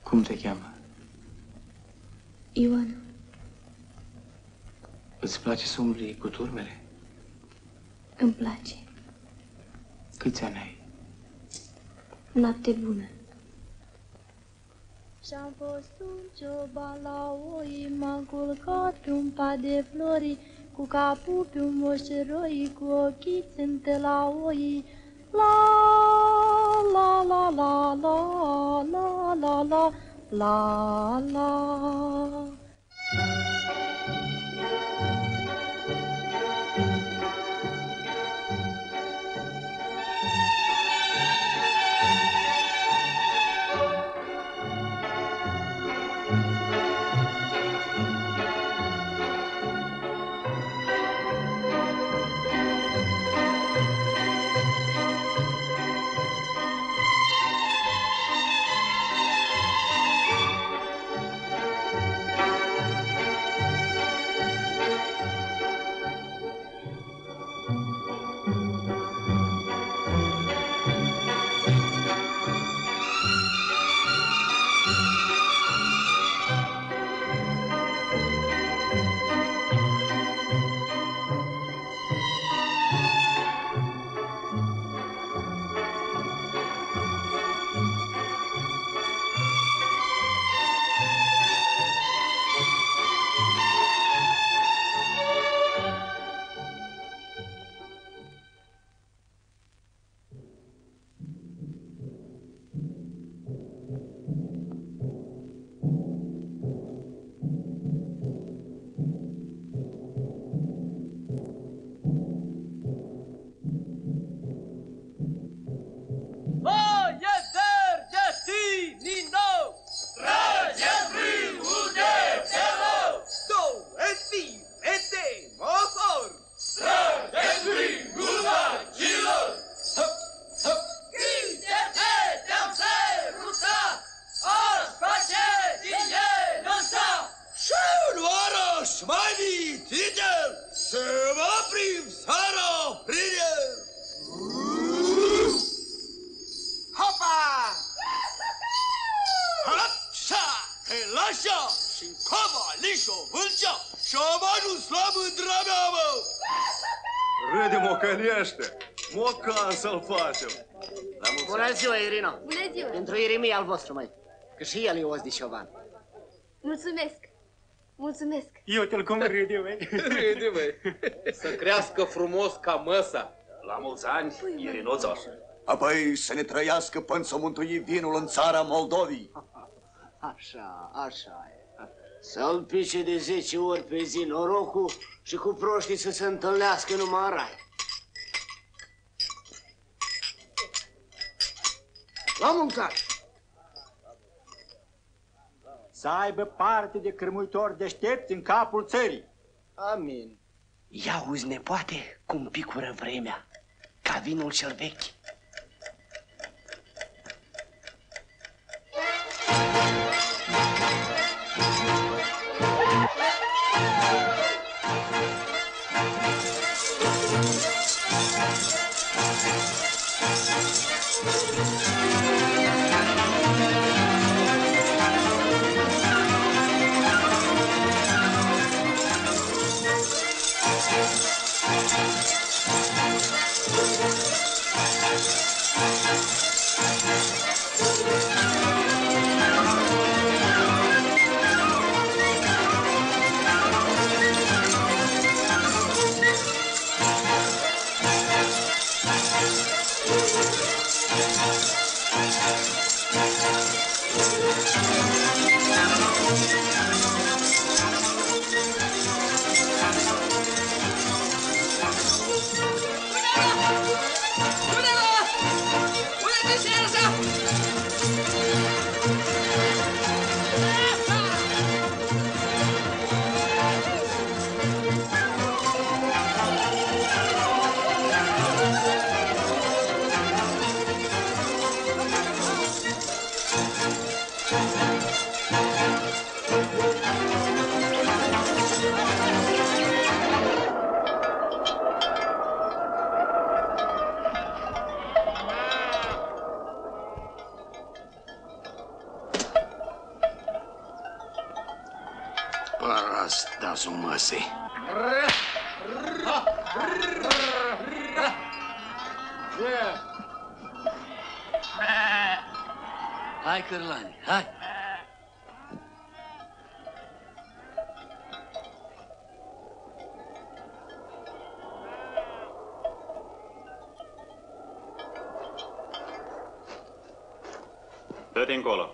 Cum te cheamă? Ioana. Îți place să umbli cu turmele? Îmi place. Câți ani ai? Noapte bună. Și-am fost un cioban la oi, m-am culcat pe un pat de flori, cu capul pe un moșeroi, cu ochii țântă la oi. La la la la la la la la la la. Râde mocănește! Mocan să-l facem! Bună ziua, Irina! Bună ziua! Pentru Iremie al vostru, măi, că și el e os de șovan. Mulțumesc! Mulțumesc! Eu te-l cum râde, măi! Râde, măi! Să crească frumos ca măsa! La mulți ani, Irinuța! Apoi să ne trăiască până să mântui vinul în țara Moldovii. Așa, așa e. Să-l pice de 10 ori pe zi norocul și cu proștii să se întâlnească numai în rai. La mâncare! Să aibă parte de cârmuitori deștepți în capul țării. Amin. Ia uzi, nepoate, cum picură vremea, ca vinul cel vechi. Asta-s măsii. Hai, cârlani, hai! Dă-te încolo.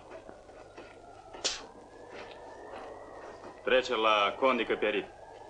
Trece la condică perit.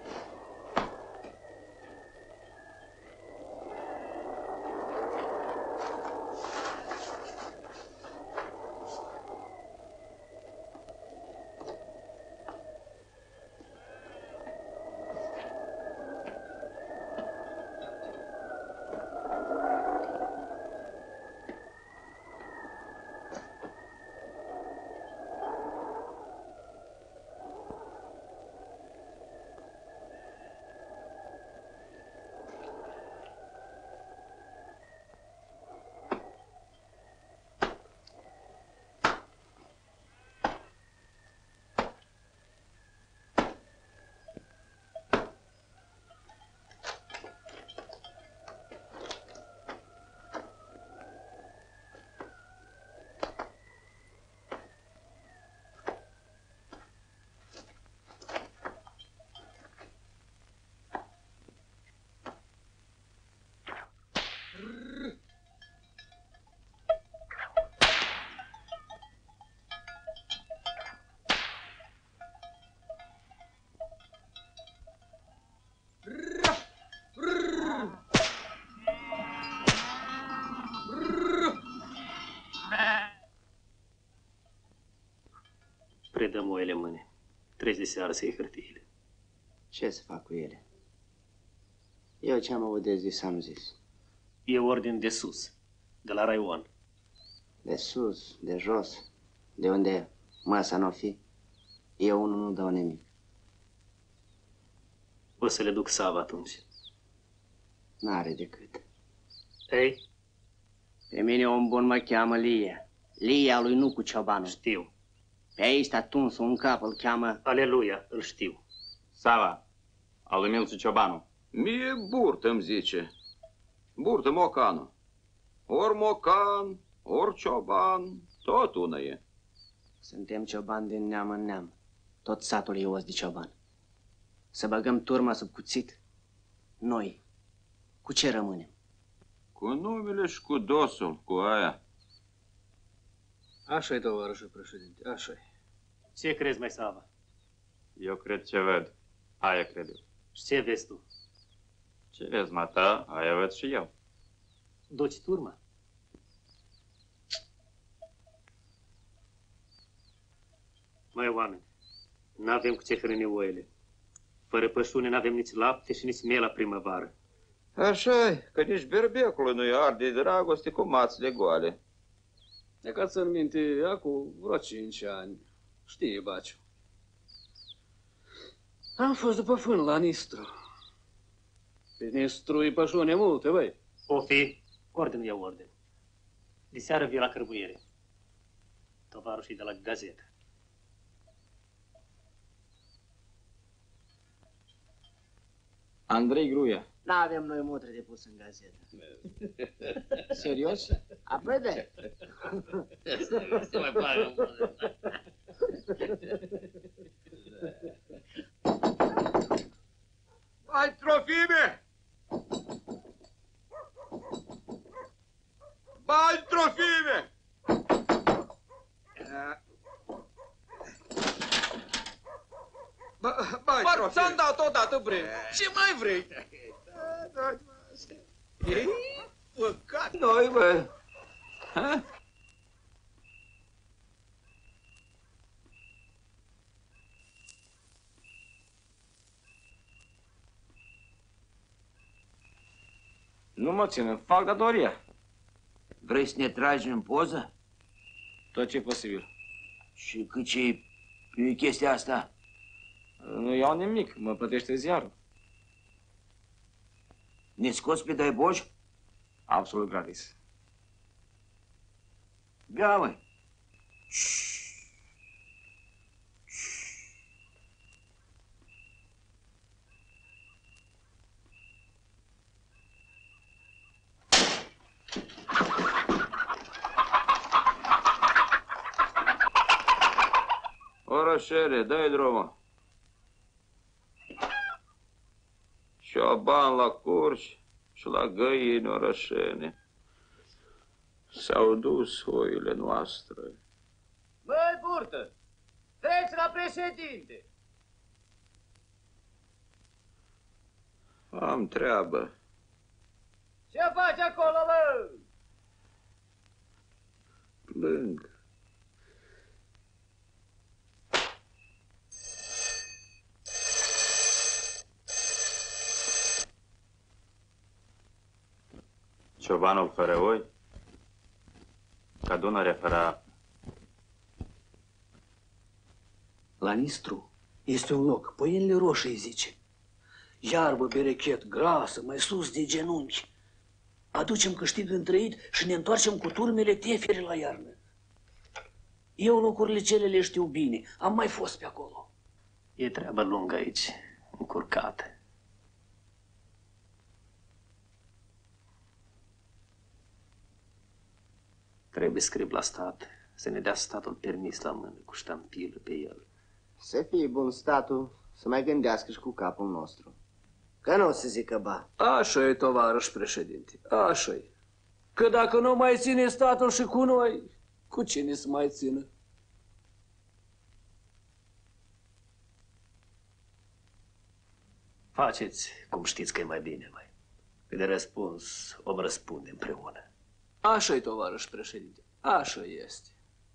Predăm oile în mâine. Treci de seară să iei hârtiile. Ce să fac cu ele? Eu ce-am avut de zis, am zis. E ordin de sus, de la Raion. De sus, de jos, de unde masa n-o fi, eu unul nu dau nimic. O să le duc Sava atunci. N-are decât. Ei? Pe mine om bun mă cheamă Lia. Lia lui Nucu Ciobanu. Știu. Pe aici sta tunsul în cap, îl cheamă... Aleluia, îl știu. Sava, al lui Milciu Ciobanu. Mie Burtă îmi zice. Burtă Mocanu. Ori Mocan, ori Cioban, tot una e. Suntem ciobani din neam în neam. Tot satul e os de cioban. Să băgăm turma sub cuțit? Noi, cu ce rămânem? Cu numele și cu dosul, cu aia. Așa-i, tovarășul președinte, așa-i. Ce crezi, mai Sava? Eu cred ce ved. Aia cred eu. Și ce vezi tu? Ce vezi, mata, aia ved și eu. Duci turma? Mai oameni, n-avem cu ce hrăni oile. Fără pășune n-avem nici lapte și nici miel la primăvară. Așa-i, că nici berbecului nu-i arde de dragoste cu mațile goale. E ca ți-în minte, acum vreo 5 ani. Știi, Baciu. Am fost după fân la Nistru. Pe Nistru-i pășune multe, băi. O fi, ordin eu ordin. Diseară vii la cărbuiere. Tovarășii de la gazetă. Andrei Gruia. N-avem noi mutre de pus în gazetă. Serios? Apoi de. Se mai pagă mult. Hai, Trofime! Bai, Trofime! Bai, Trofime! Ți-am dat odată, vrei. Ce mai vrei? Ei, păcat. Noi, bă. Ha? Nu mă țin, fac datoria. Vrei să ne tragi în poză? Tot ce e posibil. Și cât ce e chestia asta? Nu iau nimic, mă plătește ziarul. Ne scoți pe dai boși? Absolut gratis. Bea, măi. orășene, dă-i drumul. Cioban la curci și la găini orășene. S-au dus oile noastre. Băi, Burtă, treci la președinte. Am treabă. Ce faci acolo, bă? Plâng. Ciobanul fără oi, ca Dunărea fără apă. La Nistru este un loc, Păienile Roșii zice. Iarbă, berechet, grasă, mai sus de genunchi. Aducem câștig întrăit și ne întoarcem cu turmele tefere la iarnă. Eu locurile cele le știu bine, am mai fost pe acolo. E treabă lungă aici, încurcată. Trebuie scrip la stat, să ne dea statul permis la mână cu ștampilă pe el. Să fie bun statul, să mai gândească și cu capul nostru. Că nu o să zică ba. Așa e, tovarăș președinte, așa e. Că dacă nu mai ține statul și cu noi, cu cine să mai țină? Faceți cum știți că e mai bine, mai. Că de răspuns om răspunde împreună. Așa e, tovarăș președinte, așa este.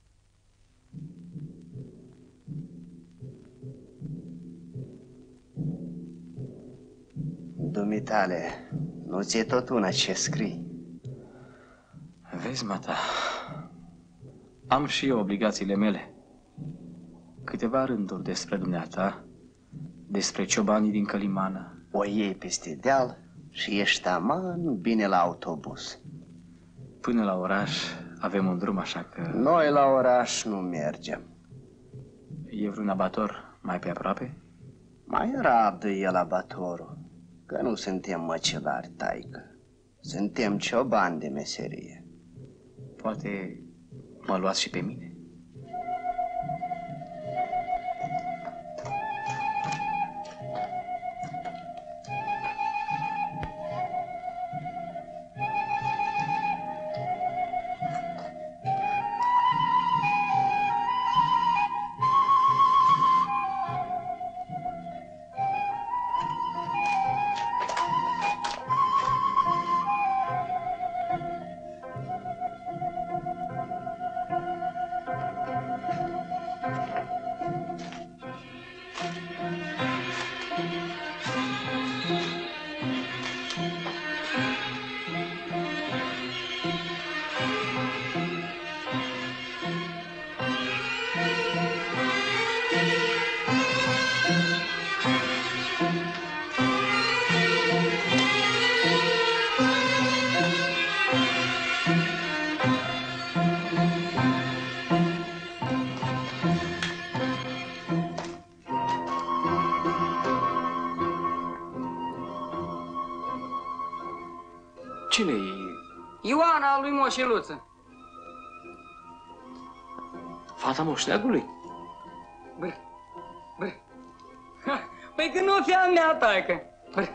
Dumitale, nu ți-e tot una ce scrii? Vezi, mata, am și eu obligațiile mele. Câteva rânduri despre dumneata, despre ciobanii din Călimană. O iei peste deal și ești aman bine la autobuz. Până la oraș avem un drum, așa că... Noi la oraș nu mergem. E vreun abator mai pe aproape? Mai rabdă el abatorul, că nu suntem măcelari, taică. Suntem ciobani de meserie. Poate mă luați și pe mine? Cine e? Ioana lui Moșeluță. Fata moșneagului? Bă, păi că nu fi a mea, taică. Bă.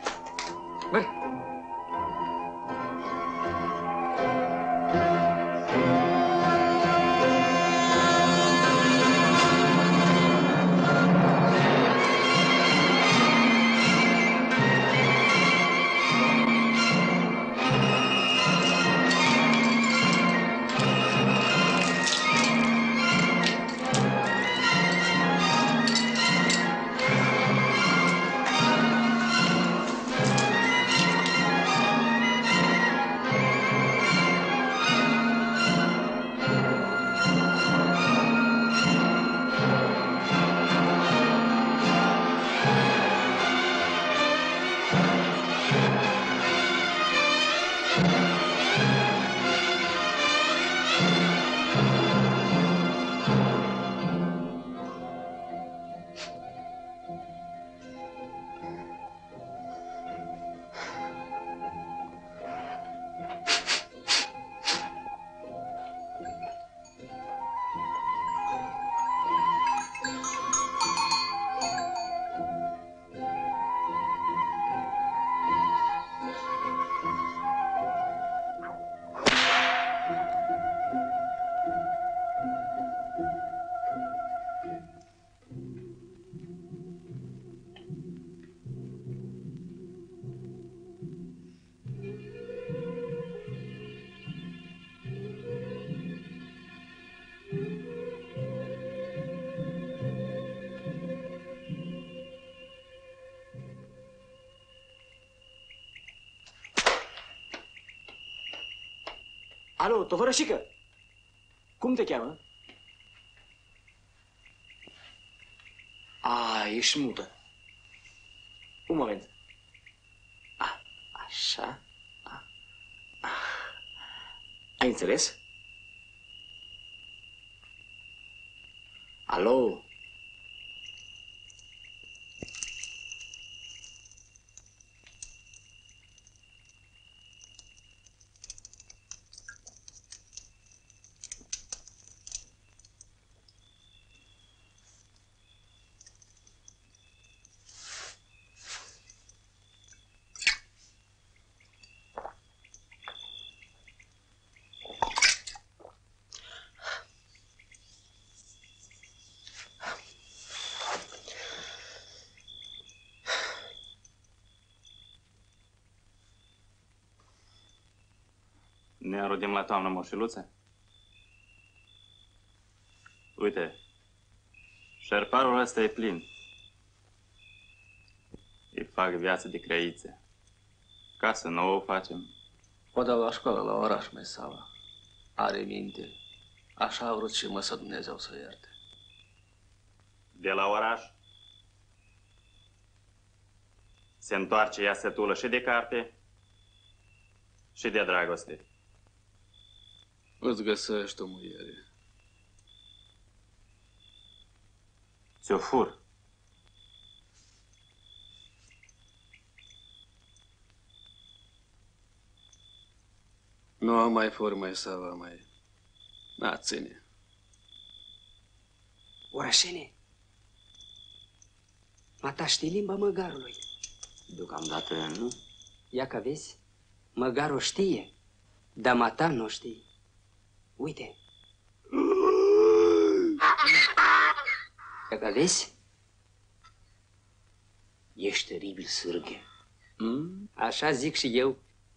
Alo, tovărășică! Cum te cheamă? A, ești mută. Un moment. Așa. Ai înțeles? Alo? Ne înrodim la toamnă, moșiluță? Uite, șerparul ăsta e plin. Îi fac viață de creițe. Casă nouă o facem. O dau la școală, la oraș, mai Sava. Are minte. Așa a vrut și măsă Dumnezeu să ierte. De la oraș se întoarce ea sătulă și de carte și de dragoste. Îți găsești o muiere. Ți-o fur. Nu am mai furi, mai Sava, mai... Na, ține. Orașene, mata știi limba măgarului? Deocamdată nu. Ia că vezi, măgarul știe, dar mata nu știi. Uite. Ia că vezi? Ești teribil, sârghe. Așa zic și eu.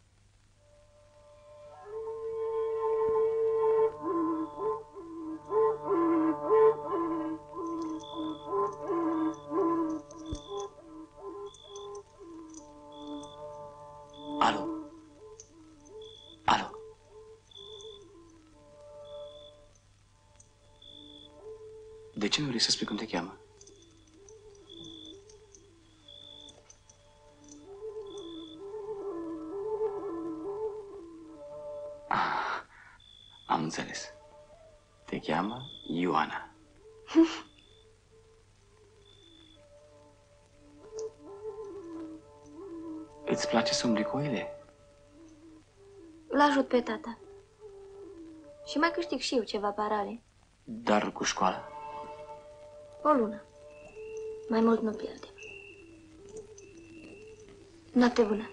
Alo? Alo? De ce nu vrei să spui cum te cheamă? Am înțeles. Te cheamă Ioana. Îți place să umbli cu oile? L-ajut pe tata. Și mai câștig și eu ceva parale. Dar cu școala. O lună. Mai mult nu pierdem. Noapte bună.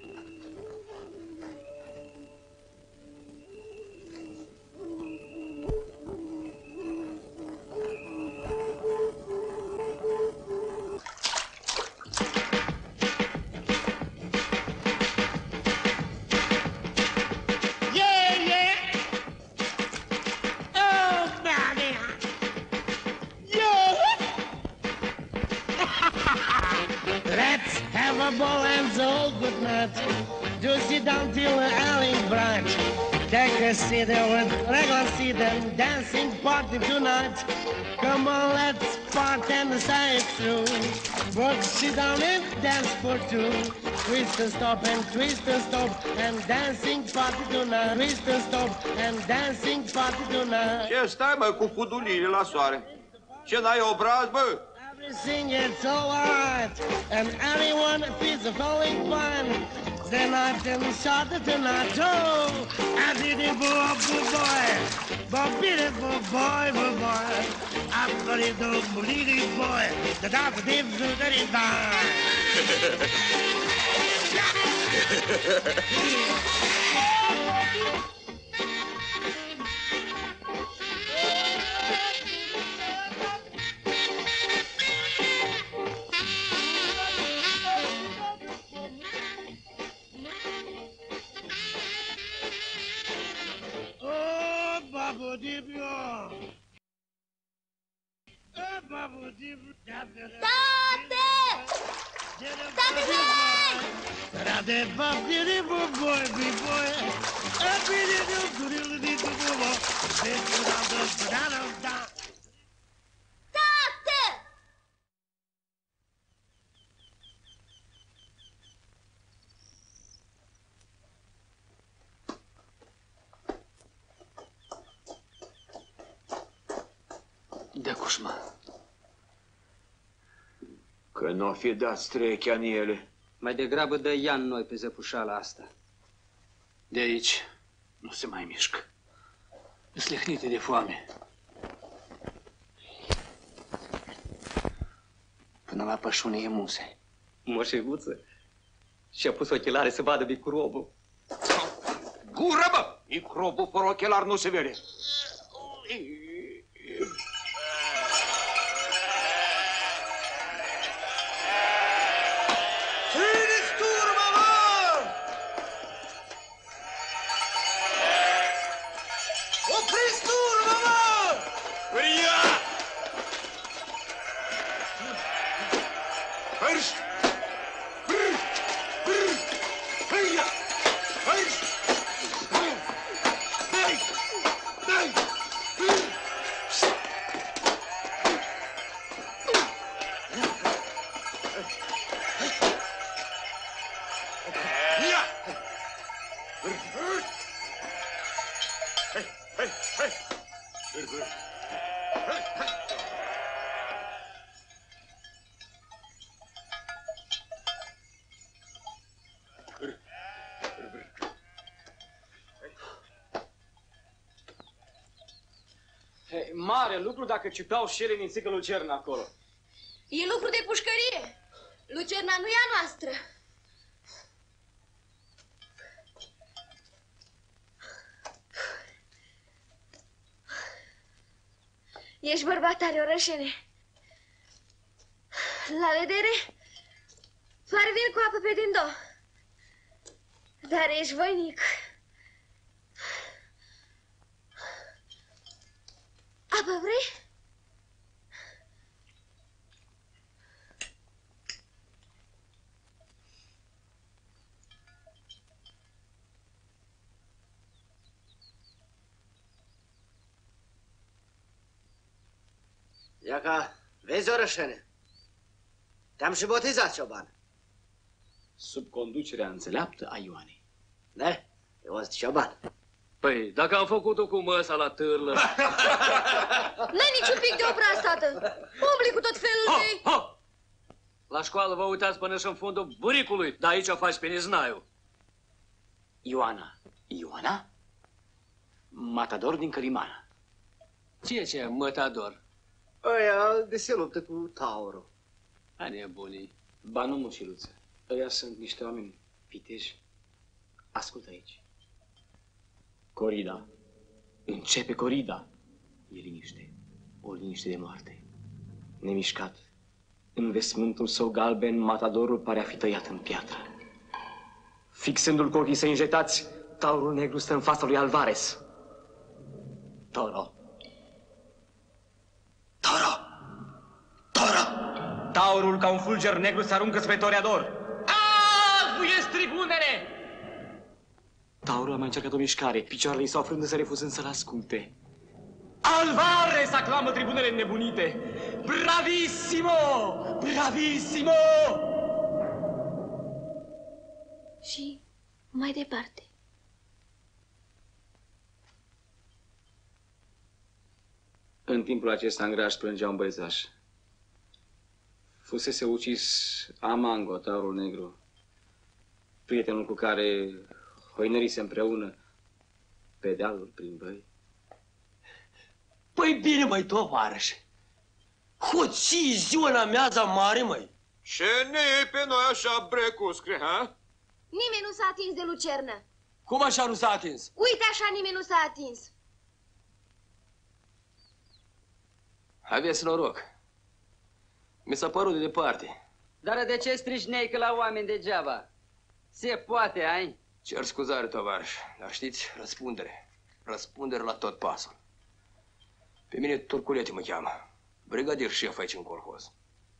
See there with regular see them dancing party tonight. Come on, let's party and say it through. But sit down and dance for two. Twist and stop and twist and stop and dancing party tonight. Twist and stop and dancing party tonight. Ce stai, mă, cu fudulile la soare? Ce n-ai obraz, bă? Everything is alright and everyone feels a falling fun. The night and shot tonight, oh, I did it, boy, beautiful boy, I believe the bleeding boy, the doctor did it by. Tate! Tate! Cușma. Că n-o fi dat strechea în ele. Mai degrabă dă Ian noi pe zăpușala asta. De aici nu se mai mișcă. Îslehnite de foame. Până la pășune e muse. Moșeguță și-a pus ochelare să vadă microbul. Gură, bă! Microbul fără ochelar nu se vede. Țineți turma, mă! Opriți turma, mă! Vria! Hărș! Brr! Brr! Hăia! Hărș! Dai! Dai! Brr! Ia! Brr! Hai! Hai! Hai! Brr! Brr! Hai! Hai! Hei, mare lucru dacă ciupeau șele din țigă Lucerna acolo. E lucru de pușcărie. Lucerna nu e a noastră. Ești bărbat tare, orășene. La vedere, pare vin cu apă pe din două. Dar ești voinic. Apă vrei? Iaca, vezi, orășene? Te-am și botezat, cioban. Sub conducerea înțeleaptă a Ioanei. Da? Eu sunt cioban. Păi, dacă am făcut-o cu măsa la târlă... N-ai niciun pic de obraz, tată. Umbli cu tot felul de... Ha! La școală vă uitați până și în fundul buricului, dar aici o faci pe niznaiu. Ioana. Ioana? Matador din Călimana. Ce e mătador? Ăia de se luptă cu taurul. A nebunii. Ba nu, moșiluță. Ăia sunt niște oameni viteji. Ascultă aici. Corida. Începe corida. E liniște. O liniște de moarte. Nemișcat. În vestmântul său galben, matadorul pare a fi tăiat în piatră. Fixându-l cu ochii săi înjetați, taurul negru stă în fața lui Alvarez. Toro. Toro! Toro! Taurul ca un fulger negru se aruncă spre toreador. Buiesc tribunele! Taurul a mai încercat o mișcare. Picioarele i s-au frânt, însă refuzând să-l asculte. Alvarez aclamă tribunele înnebunite. Bravissimo! Bravissimo! Și mai departe. În timpul acesta în graș plângea un băiețaș. Fusese ucis Amango, taurul negru, prietenul cu care hoinărise împreună pe dealul prin băi. Păi bine, măi, tovarășe. Hoții ziua în amiaza mare, măi. Ce ne e pe noi așa brecuscre, ha? Nimeni nu s-a atins de lucernă. Cum așa nu s-a atins? Uite așa nimeni nu s-a atins. Aveți noroc. Mi s-a părut de departe. Dar de ce strigi neică la oameni degeaba? Se poate, ai? Cer scuzare, tovarăș, dar știți, răspundere. Răspundere la tot pasul. Pe mine Turculete mă cheamă. Brigadier șef aici în colhoz.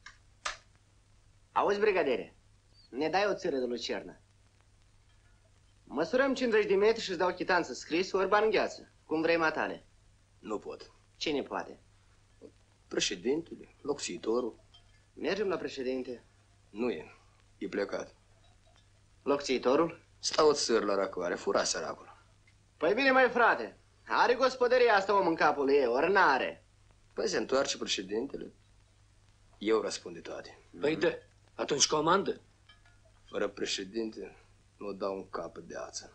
Auzi, brigadere, ne dai o țără de lucernă. Măsurăm 50 de metri și îți dau chitanță scris ori bani în gheață. Cum vrei, matale. Nu pot. Cine poate? Președintele, locțiitorul. Mergem la președinte. Nu e. E plecat. Locțiitorul? Stau o țăr la răcoare, fura săracul. Păi bine, mai frate. Are gospodăria asta om în capul ei, ori n-are? Păi se întoarce președintele. Eu răspund de toate. Păi da, atunci comandă. Fără președinte nu dau un capăt de ață.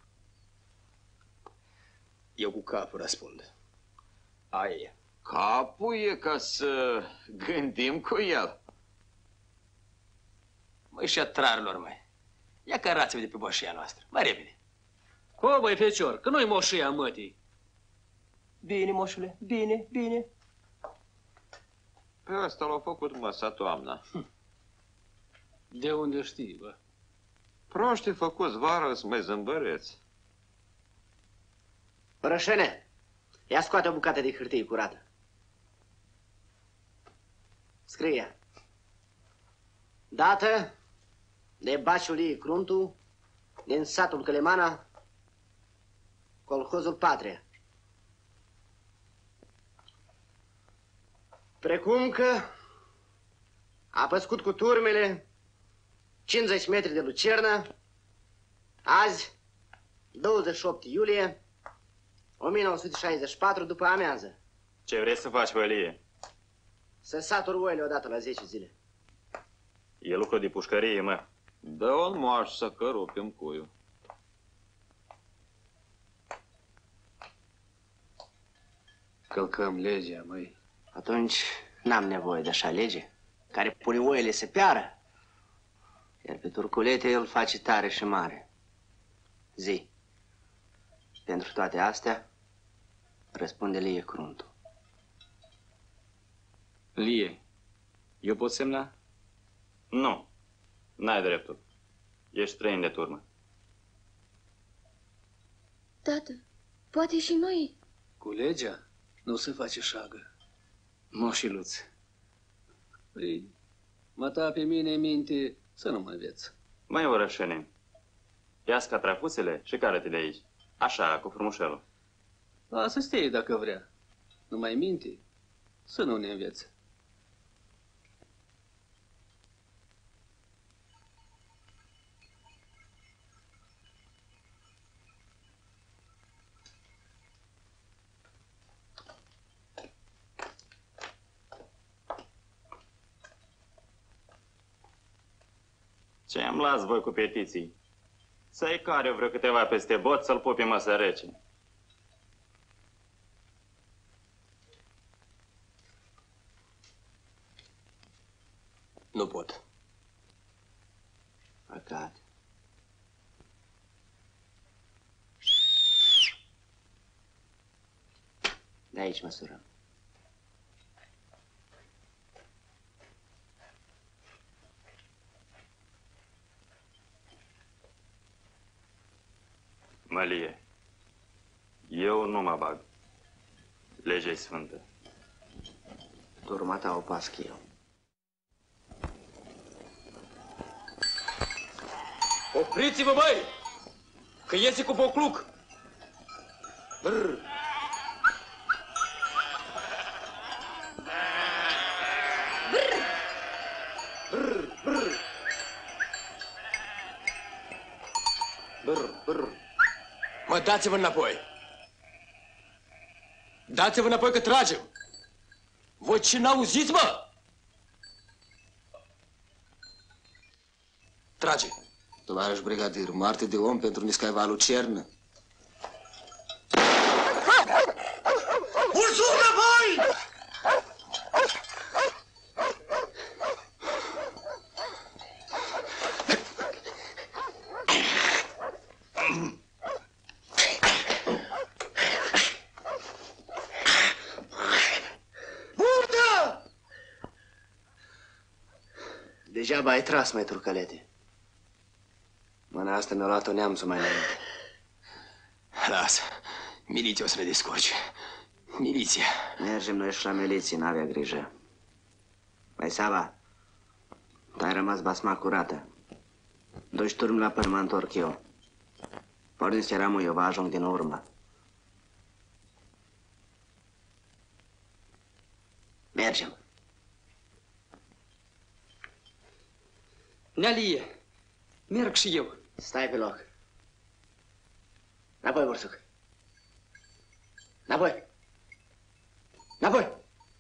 Eu cu capul răspund. Aia e. Capul e ca să gândim cu el. Măi, și atrarilor, măi. Ia cărați-vă de pe moșia noastră. Mai repede. Cu, băi, fecior, că nu-i moșia mătii. Bine, moșule, bine, bine. Pe asta l-a făcut măsa toamna. De unde știi, bă? Proștii făcuți vară sunt mai zâmbăreți. Rășene, ia scoate o bucată de hârtie curată. Scrie. Dată de Baciului Cruntu, din satul Călemana, colhozul Patria. Precum că a păscut cu turmele 50 metri de lucernă, azi, 28 iulie 1964, după amiază. Ce vrei să faci, Vălie? Să saturi oile odată la 10 zile. E lucru de pușcărie, mă. Dă-o în moaș să cărupim cuiul. Călcăm legea, măi. Atunci n-am nevoie de așa lege, care pune oile să piară, iar pe turculete îl face tare și mare. Zi. Pentru toate astea, răspunde Lie Cruntu. Lie, eu pot semna? Nu, n-ai dreptul. Ești străin de turmă. Tată, poate și noi. Cu legea nu se face șagă. Moșiluț. Păi, măta pe mine minte să nu mă înveți. Mai orășene, ia-ți catracuțele și care-te de aici. Așa, cu frumușelul. Lasă stai dacă vrea. Nu mai minte să nu ne înveți. Ce-mi las voi cu petiții? Să-i care vreo câteva peste bot să-l pupi măsă rece. Nu pot. Păcat. De aici măsurăm. Mălie, eu nu mă bag. Legea-i sfântă. Turma ta o pasc eu. Opriți-vă, băi! Că iese cu pocluc! Brr. Brr, brr. Brr, brr. Mă, dați-vă înapoi! Dați-vă înapoi că tragem! Voi ce n-auziți, mă? Trage! Tovarăș brigadier, moarte de om pentru niscaiva lucernă. Ursule, voi! Degeaba ai tras, mai turcălete. Mâna asta mi-a luat-o neamțul mai înainte. Lasă. Miliția o să ne descurce. Miliția. Mergem noi și la miliție, n-avea grijă. Mai Sava, tu ai rămas basma curată. Duci turmi la păr, mă întorc eu. Porniți ce ramul, eu vă ajung din urmă. Mergem. Nealie, merg și eu. Stai pe loc. Înapoi, Bursuc. Înapoi. Înapoi.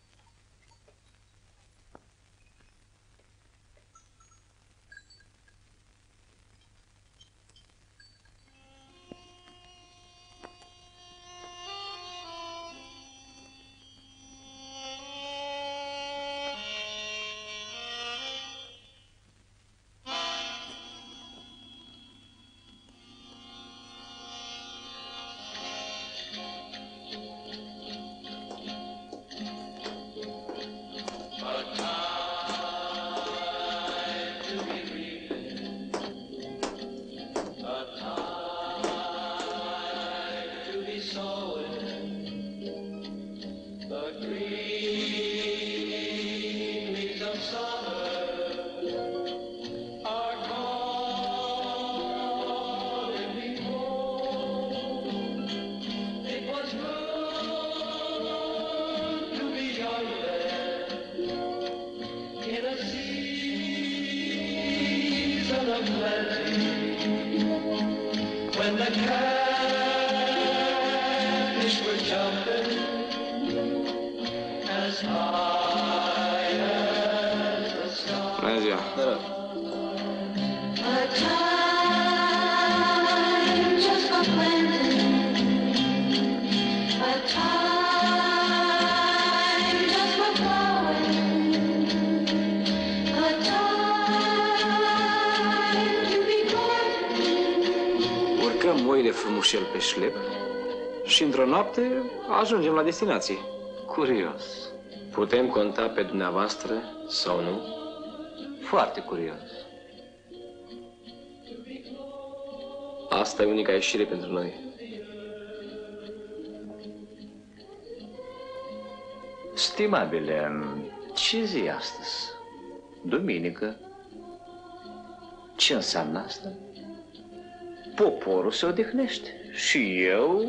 Urcăm oile frumușel pe șlep și într-o noapte ajungem la destinație. Curios. Putem conta pe dumneavoastră sau nu? Foarte curios. Asta e unica ieșire pentru noi. Stimabile, ce zi e astăzi? Duminică. Ce înseamnă asta? Poporul se odihnește și eu...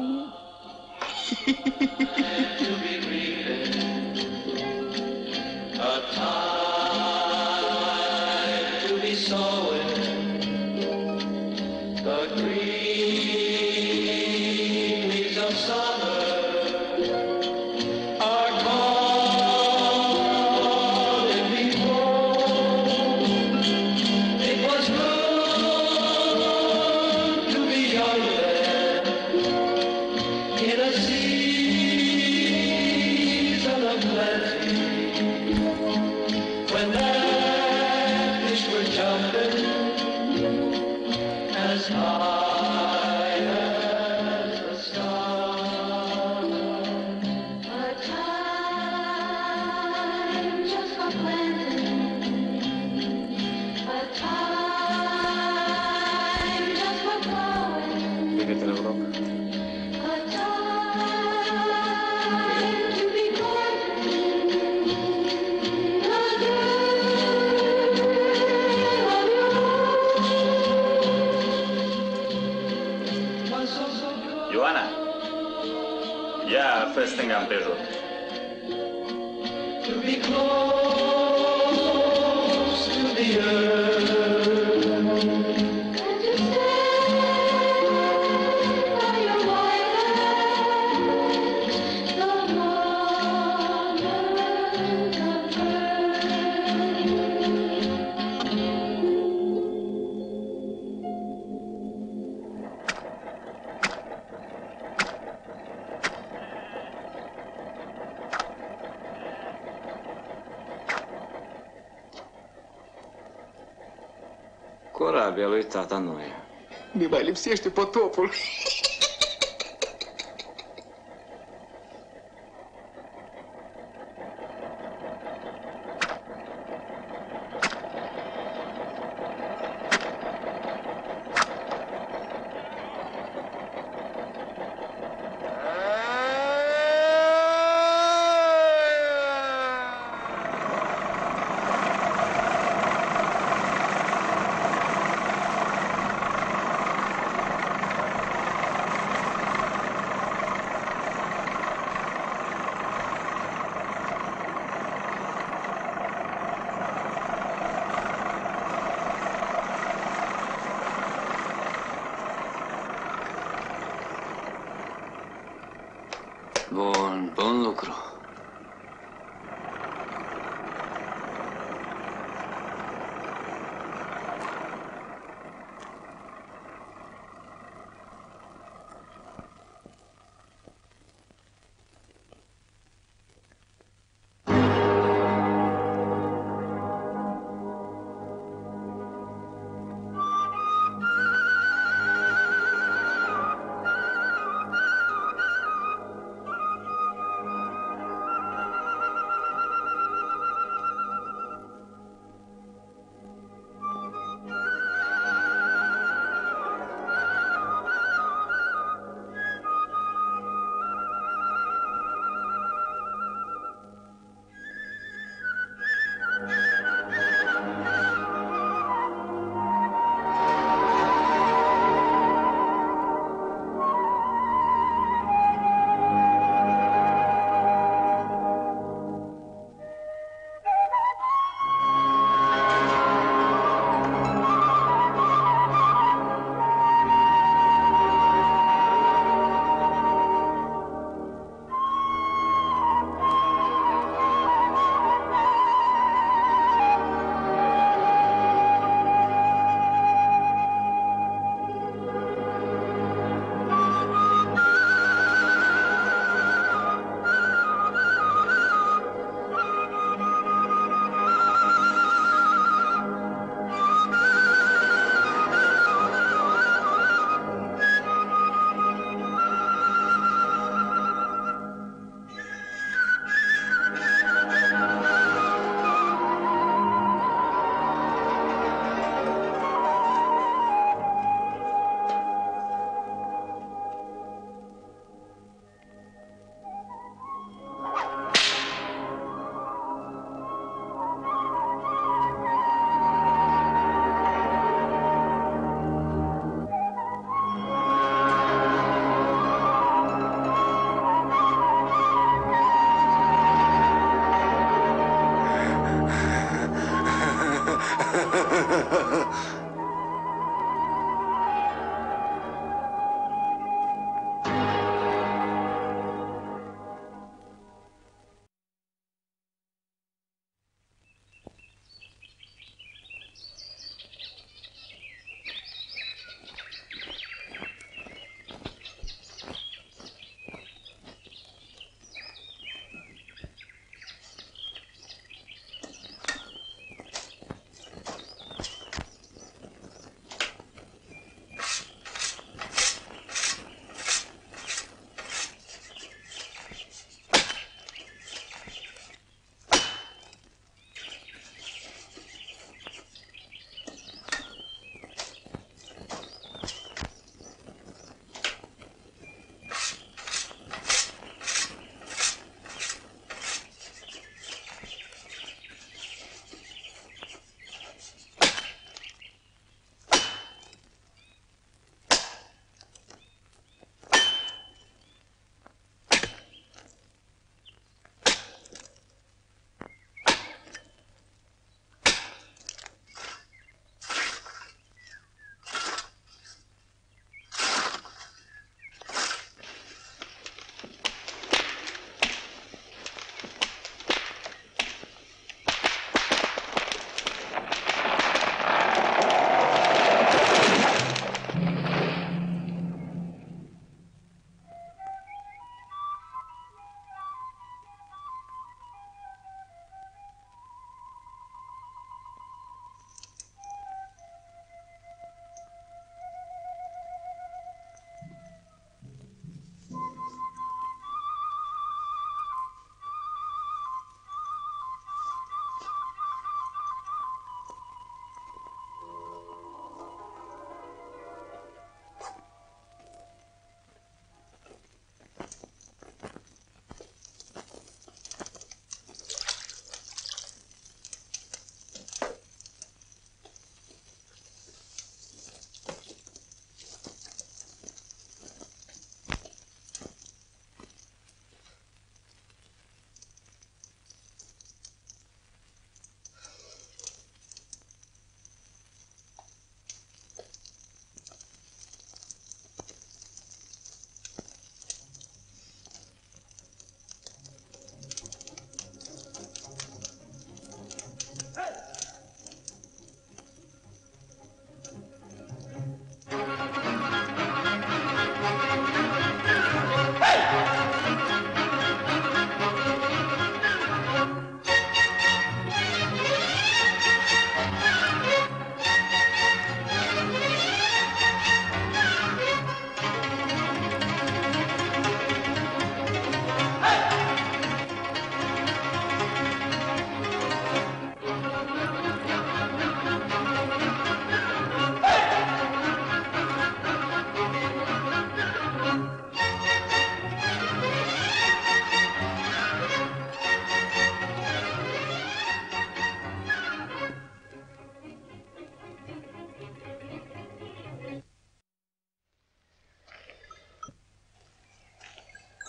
Ioana, ia fă stânga împrejur. Corabia lui tata Noe. Mi mai lipsește potopul. Bun lucru.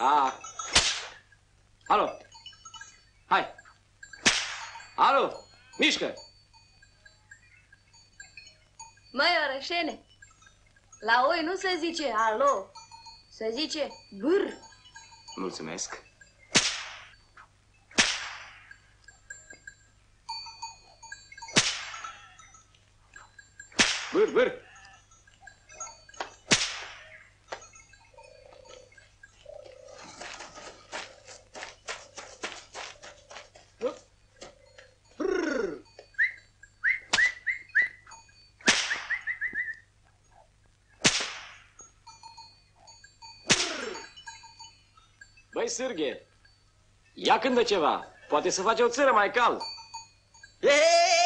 Alo! Hai! Alo! Mișcă! Măi, orășene, la oi nu se zice alo, se zice bâr. Mulțumesc. Bâr, bâr! Băi, Sârghe, ia cântă ceva. Poate să face o țără mai cald. Hei,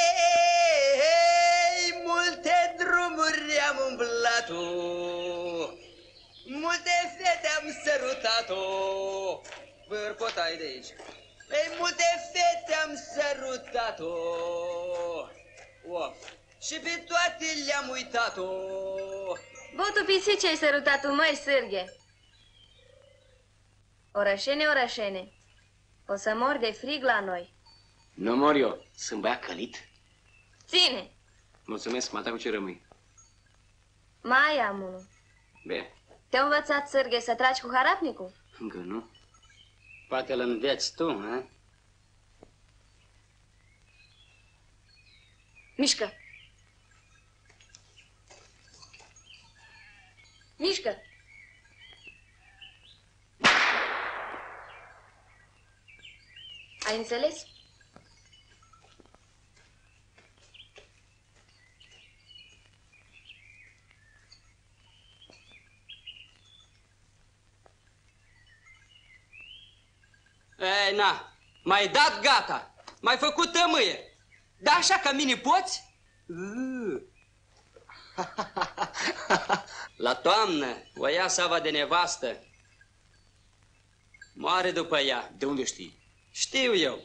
multe drumuri am umblat-o, multe fete am sărutat-o. Bărcotai de aici. Ei, multe fete am sărutat-o, și pe toate le-am uitat-o. Botul pisici ai sărutat-o, măi, Sârghe. Orășene, orășene, o să mor de frig la noi. Nu mor eu, sunt băiat călit. Ține! Mulțumesc, mata cu ce rămâi. Mai am unul. Bine. Te-a învățat, Sârghe, să tragi cu harapnicul? Încă nu. Poate îl înveți tu, ha? Mișcă! Mișcă! Ai înțeles? Ei, na, m-ai dat gata, m-ai făcut tămâie. Da așa ca mine poți? La toamnă o ia Sava de nevastă. Moare după ea. De unde știi? Știu eu.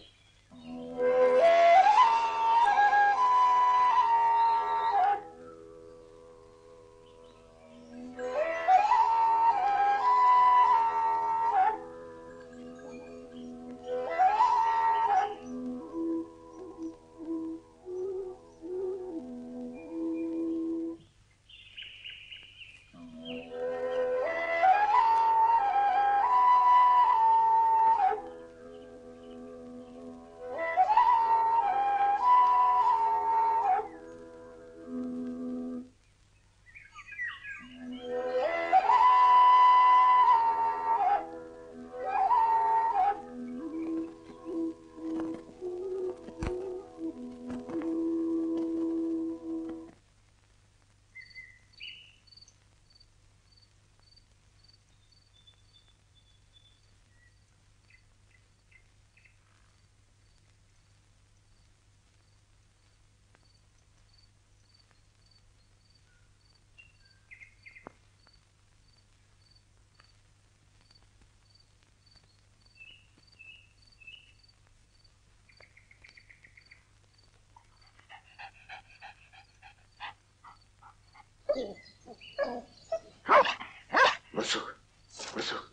Bursuc, bursuc.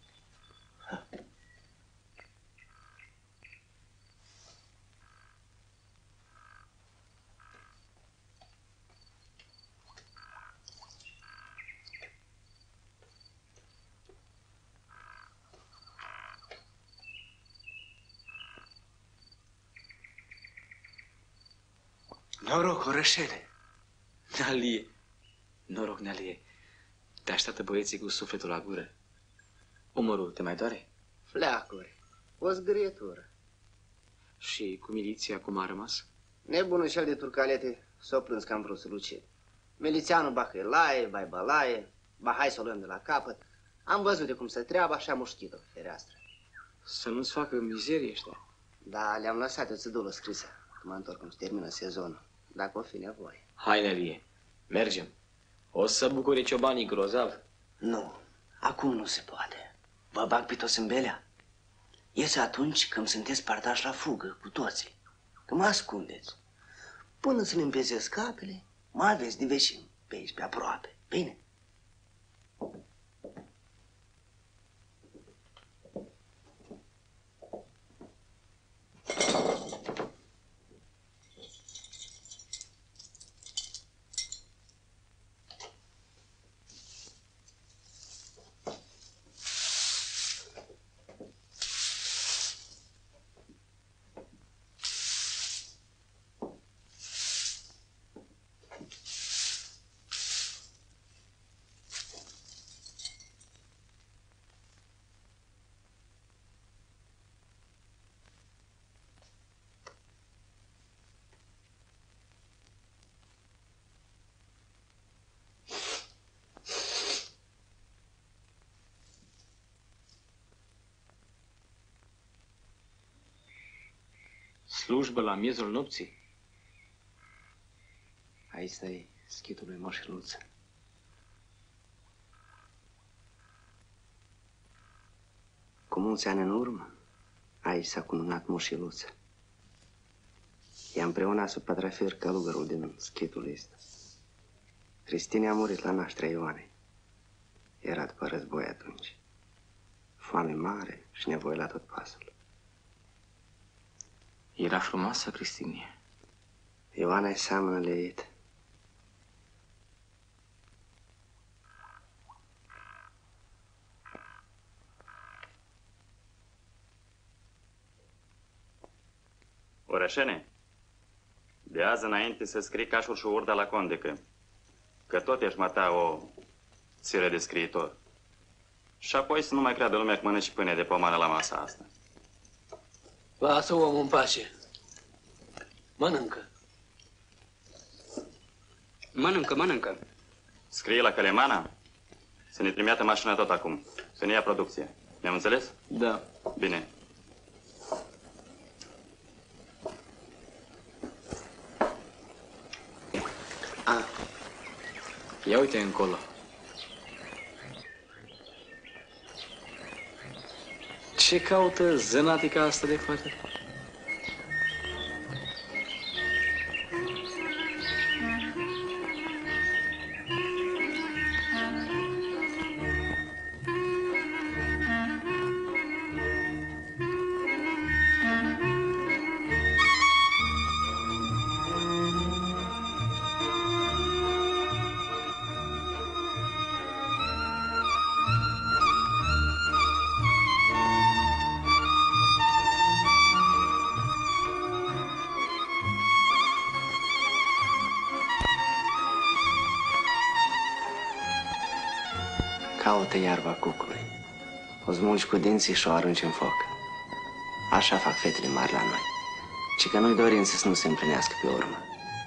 Noroc, orășele. Nealie. Noroc, Nealie. Te așteaptă băieții cu sufletul la gură. Umărul te mai doare? Fleacuri, o zgârietură. Și cu miliția cum a rămas? Nebunul cel de Turcalete s-a plâns că am vrut să-l ucid. Milițianul ba că laie, ba balaie, ba hai să o luăm de la capăt. Am văzut de cum se treaba și am mușchit-o pe fereastră. Să nu-ți facă mizerie ăștia. Da, le-am lăsat o țădulă scrisă, că mă întorc cum se termină sezonul, dacă o fi nevoie. Hai, Nelie, mergem. O să bucure ciobanii grozav. Nu, acum nu se poate. Vă bag pe toți în belea. Iese atunci când sunteți partași la fugă cu toții, că mă ascundeți. Până să ne împezesc capele, mai aveți de vecini pe aici, pe aproape. Bine? slujbă la miezul nopții? Aici stai schitul lui Moșiluță. Cu mulți ani în urmă, aici s-a cununat Moșiluță. I-a împreunat sub Patrafer călugărul din schitul ăsta. Cristine a murit la nașterea Ioanei. Era după război atunci. Foame mare și nevoie la tot pasul. Era frumoasă, Cristinie. Ioana-i seamănă leit. Orășene, de azi înainte să scrii cașul și urda la condecă, că tot ești mata o țiră de scriitor. Și apoi să nu mai creadă lumea că mănânci pâine de pomană la masa asta. Lasă omul în pace. Mănâncă. Mănâncă, mănâncă. Scrie la Călemana să ne trimiată mașina tot acum, să ne ia producție. Ne-am înțeles? Da. Bine. Ia uite încolo. Ce caută zănatica asta de fată? Caută iarba cucului. O smulgi cu dinții și o arunci în foc. Așa fac fetele mari la noi. Ci că noi dorim să nu se împlinească pe urmă.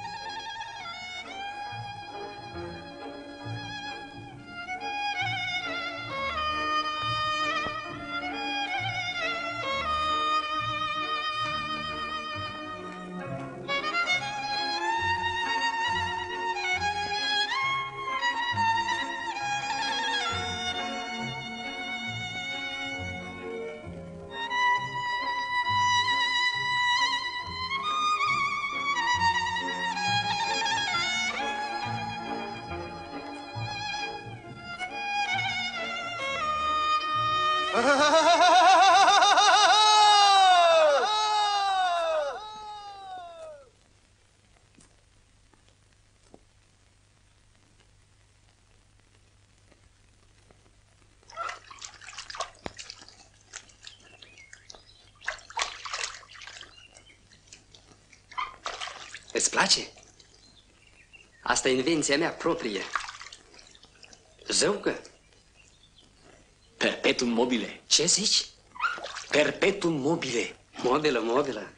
Îți place? Asta e invenția mea proprie. Zăugă. Perpetuum mobile. Ce zici? Perpetuum mobile. Mobilă, mobilă.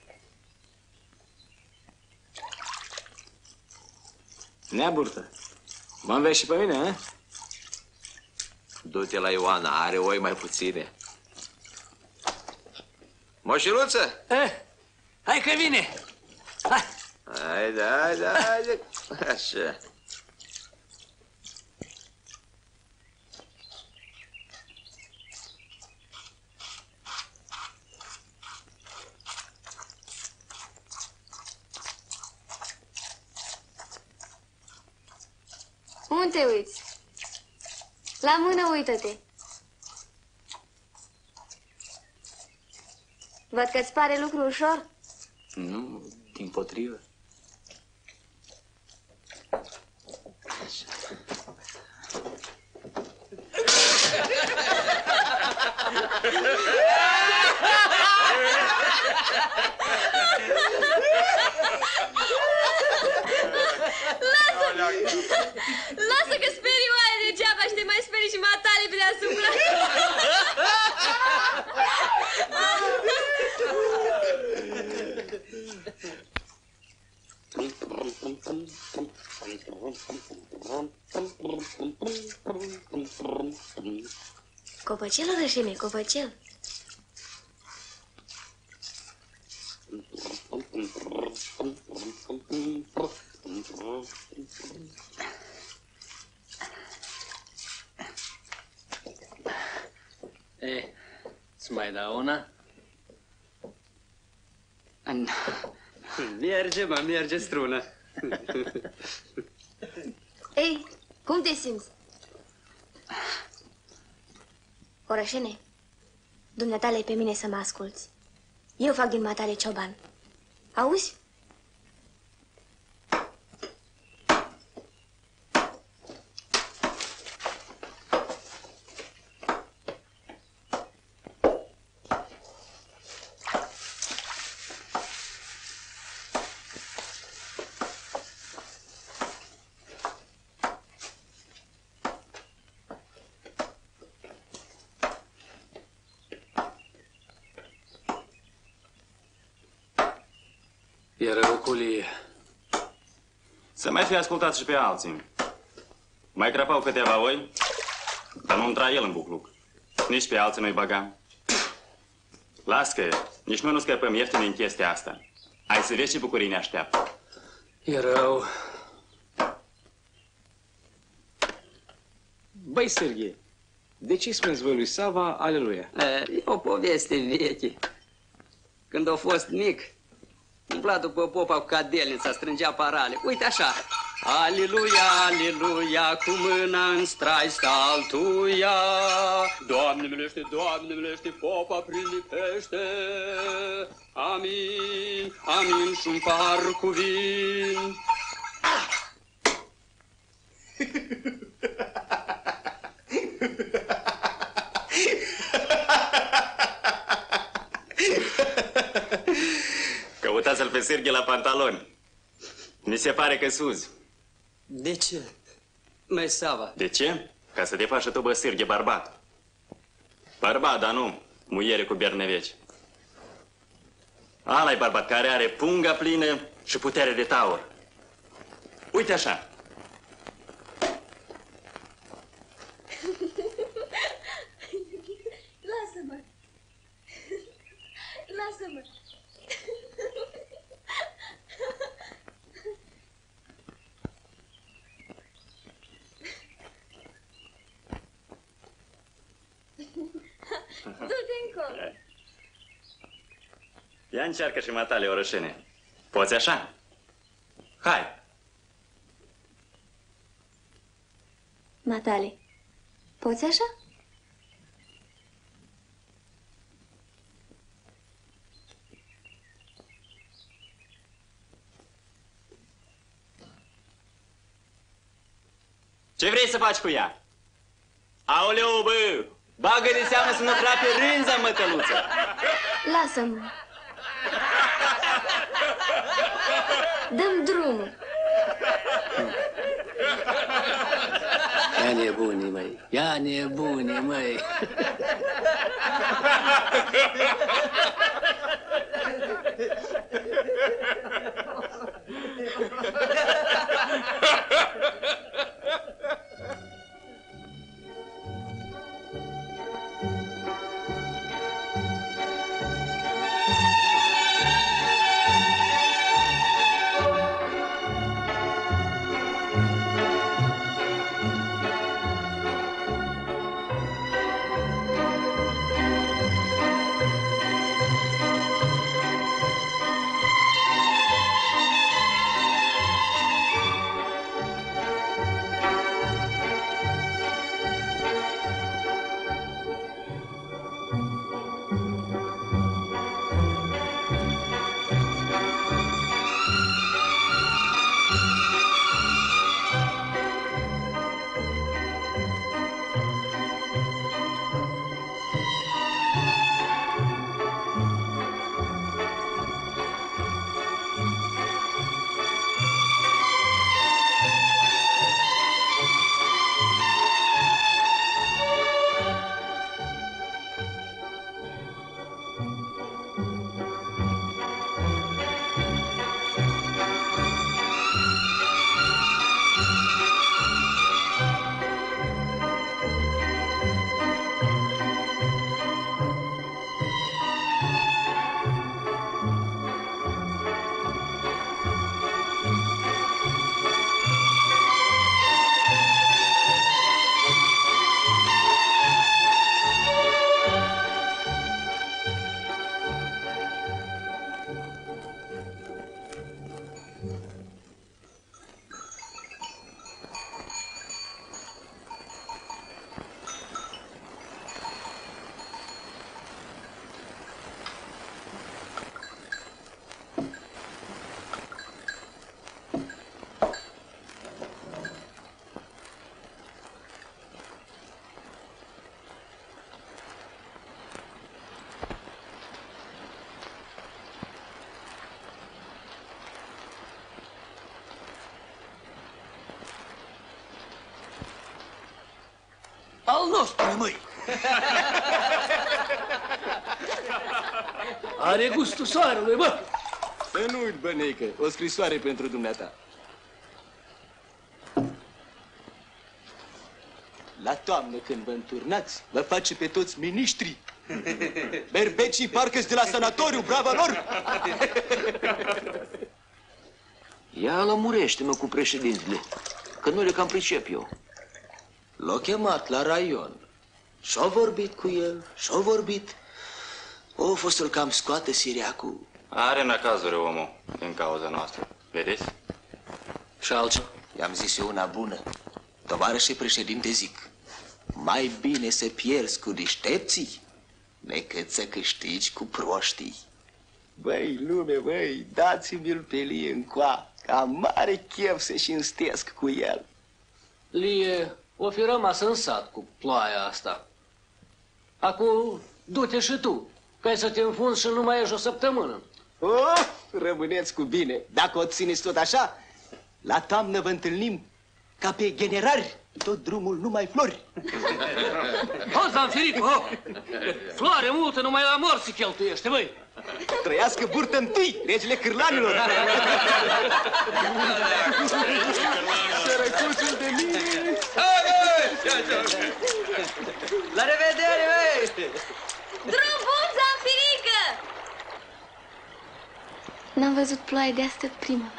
Nea Burtă, mă înveți și pe mine, a? Du-te la Ioana, are oi mai puține. Moșiluță? Hai că vine! Hai! Haide. Așa. Unde te uiți? La mână uită-te. Văd că-ți pare lucru ușor? Nu, dimpotrivă. Lasă că sperii oaia degeaba și te mai sperii și matale pe deasupra. Copăcel, Orășene, copăcel. Îți mai dau una? Merge, mă, merge strună. Ei, cum te simți? Orășene, dumneatale pe mine să mă asculți. Eu fac din matale cioban. Auzi? E rău, culie. Să mai fi ascultat și pe alții. Mai crăpau câteva oi, dar nu intra el în bucluc. Nici pe alții nu-i băga. Las că nici noi nu scăpăm ieftin în chestia asta. Ai să vezi ce bucurii ne așteaptă. E rău. Băi, Serghei, de ce spuneți voi lui Sava aleluia? E o poveste veche. Când a fost mic, umbla după popa cu cadelnița, strângea parale. Uite așa. Aleluia, aleluia, cu mâna în strai staltuia. Doamne milește, popa prilipește. Amin, amin, și-un par cu vin. Căutați-l pe Serghei la pantaloni. Mi se pare că suzi. De ce? Mai Sava. De ce? Ca să te faci tu, bă, Serghei, bărbat. Bărbat, dar nu muiere cu berneveci. Ala-i bărbat care are punga plină și putere de taur. Uite așa. Lasă-mă! Lasă-mă! Du-te încolo! Ia încearcă și matale, orășene. Poți așa? Hai! Matale, poți așa? Ce vrei să faci cu ea? Aoleu, bă! Bagă de seamă să nu crape rânza, mătăluță! Lasă-mă! Dăm drumul! Ia nebunii, măi! Ia nebunii, măi! al nostru, măi. Are gustul soarelui, bă. Să nu uit, băneică, o scrisoare pentru dumneata. La toamnă, când vă înturnați, vă face pe toți miniștri. Berbecii parcă-s de la sanatoriu, brava lor! Ia lămurește-mă cu președintele, că nu le cam pricep eu. L-a chemat la raion. Și-a vorbit cu el, și-a vorbit. O, fost să-l cam scoate siriacul. Are năcazuri omul din cauza noastră. Vedeți? Și altceva? I-am zis eu una bună. Tovarășe președinte, zic, mai bine să pierzi cu deștepții decât să câștigi cu proștii. Băi, lume, băi, dați-mi-l pe Lie încoa, că am mare chef să-și înstesc cu el. Lie, o fi rămas în sat cu ploaia asta. Acum, du-te și tu, că ai să te înfunzi și nu mai ești o săptămână. Oh, rămâneți cu bine. Dacă o țineți tot așa, la toamnă vă întâlnim ca pe generari, tot drumul numai flori. O, Zanfiricu, o! Floare multă numai la morți cheltuiește, băi! Trăiască Burtă întâi, regele cârlanilor! Sărăcuțul de mine! La revedere, băi! Drum bun, Zanfirică! N-am văzut ploaie de astă primăvară.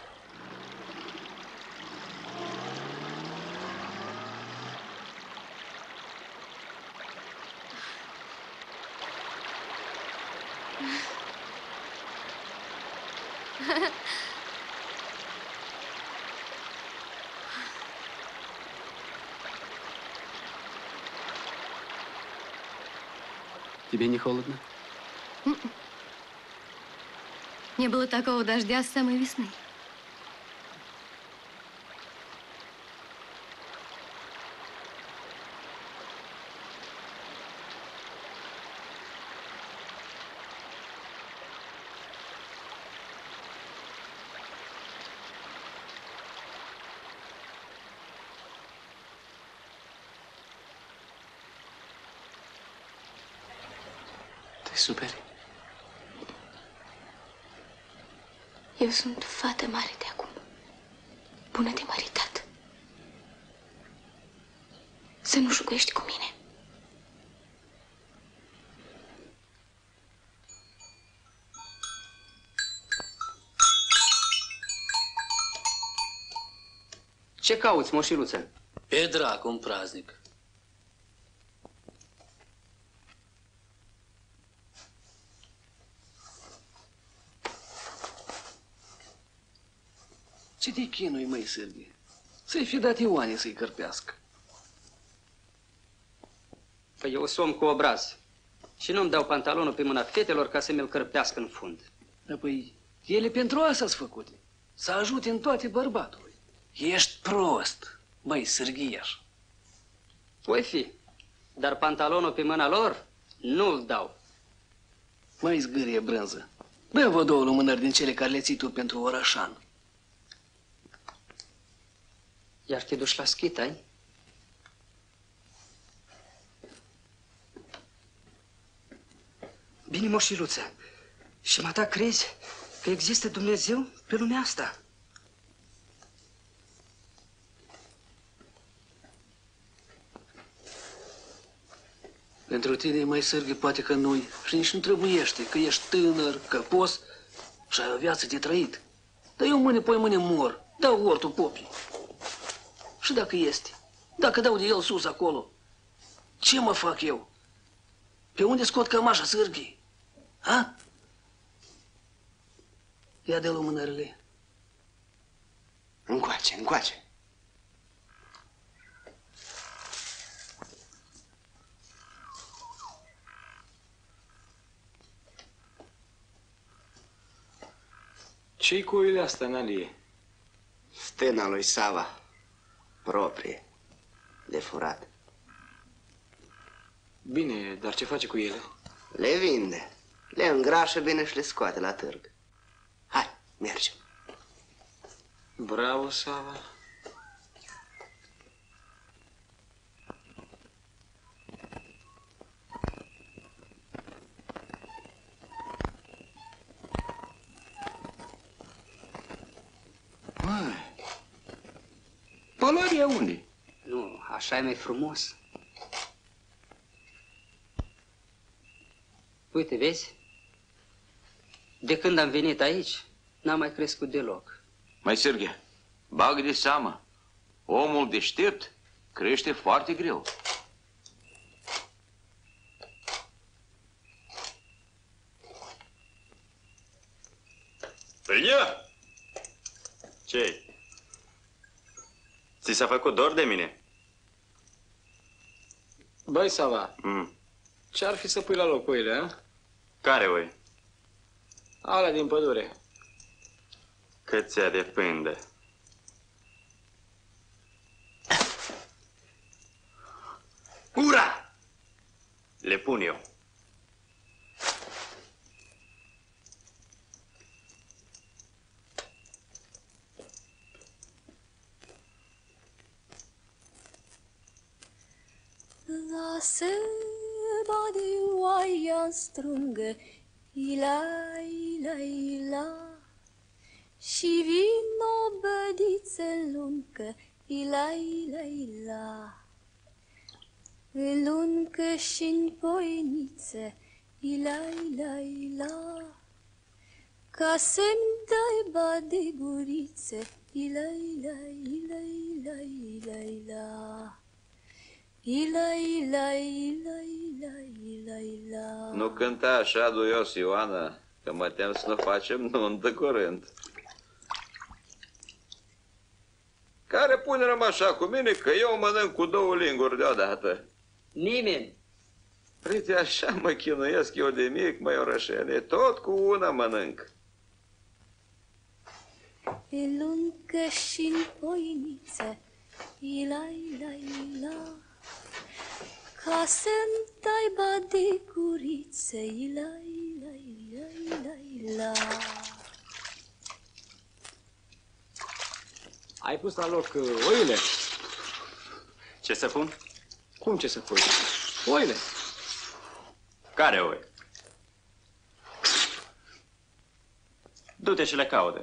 Тебе не холодно? Не было такого дождя с самой весны. Te superi? Eu sunt fată mare de acum, bună de măritat. Să nu șuguiești cu mine. Ce cauți, moșiluță? Pe dracu, un praznic. Ce te chinui, măi, Serghie? Să-i fi dat Ioane să-i cărpească. Păi eu sunt om cu obraz și nu-mi dau pantalonul pe mâna fetelor ca să mi-l cărpească în fund. Păi, ele pentru asta-s făcute, să ajute în toate bărbatului. Ești prost, măi, Sârghiaș. Voi fi, dar pantalonul pe mâna lor nu-l dau. Măi, zgârie brânză, dă-vă două lumânări din cele care le ții tu pentru orășan. Iar te duci la schit, ai? Bine, moșiluță, și mă ta crezi că există Dumnezeu pe lumea asta? Pentru tine, mai Sârghi, poate că nu-i și nici nu trebuiește, că ești tânăr, căpos și ai o viață de trăit. Dar eu mâine, poi mâine mor, dau ortul popii. Și dacă este, dacă dau de el sus acolo, ce mă fac eu? Pe unde scot cămașa, Sârghi? Ha? Ia de lumânările. Încoace, încoace. Ce-i cu oile astea, Nalie? Stâna lui Sava, proprie, de furat. Bine, dar ce face cu ele? Le vinde, le îngrașă bine și le scoate la târg. Hai, mergem. Bravo, Sava. Polonia unde? Nu, așa e mai frumos. Uite, vezi? De când am venit aici, n-am mai crescut deloc. Mai Serghe, bagă de seamă. Omul deștept crește foarte greu. Ia! Ce-i? Ți s-a făcut dor de mine? Băi, Sava, ce-ar fi să pui la loc oile, a? Care oi? Alea din pădure. Cât ți-a depinde. Ura! Le pun eu. La seba de oaia strungă, ila, ila, ila, și vin o bădiță luncă, ila, ila, ila. Luncă și-n poieniță, ila, ila, ila, ca să-mi dai ba de guriță, ila, ila, ila, ila, ila, ila. Ila, ila, ila, ila, ila, ila. Nu cânta așa duios, Ioana, că mă tem să nu facem nuntă curând. Care pune așa cu mine că eu mănânc cu 2 linguri deodată? Nimeni. Uite, așa mă chinuiesc eu de mic, măi orășene, tot cu una mănânc. E luncă și-n poieniță, ila, ila, ila, ca să-mi dai ba de guriță, ila, ila, ila, ila, ila. Ai pus la loc oile? Ce să pun? Cum ce să pui? Oile. Care oi? Du-te și le caută.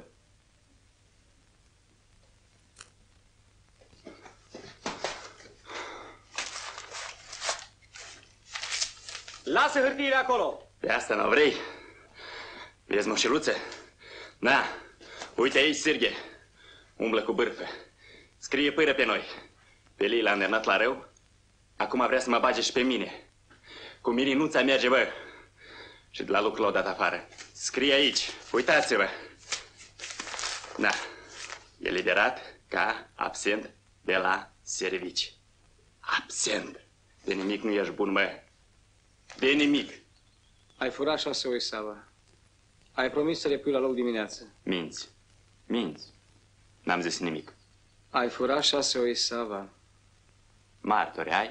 Lasă hârtiile acolo! Pe asta nu vrei? Vezi, moșiluță? Da, uite aici, Sârghe. Umblă cu bârfă. Scrie pâră pe noi. Pe Lila l-a îndemnat la rău. Acum vrea să mă bage și pe mine. Cu Mirinuța merge, bă. Și de la lucru l-au dat afară. Scrie aici, uitați-vă. Da, e liberat ca absent de la servici. Absent. De nimic nu ești bun, mă. De nimic. Ai furat 6 oi, Sava. Ai promis să le pui la loc dimineață. Minți. Minți. N-am zis nimic. Ai furat 6 oi, Sava. Martori ai?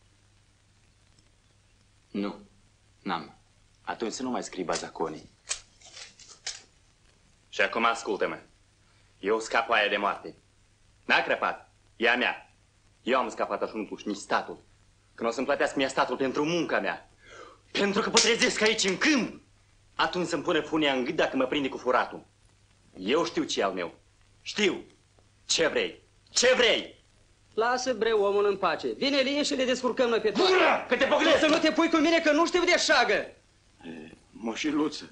Nu. N-am. Atunci să nu mai scrii bazaconii. Și acum ascultă-mă. Eu scap aia de moarte. N-a crăpat. E a mea. Eu am scăpat așa, nu tu și nici statul. Când o să-mi plătească mie statul pentru munca mea. Pentru că pătrezesc aici în câmp. Atunci să-mi pune funia în gât dacă mă prinde cu furatul. Eu știu ce e al meu. Știu. Ce vrei? Ce vrei? Lasă, bre, omul în pace. Vine Lie și le descurcăm noi pe toate. Ura! Că te pocnesc! Să nu te pui cu mine, că nu știu de șagă. Moșiluță.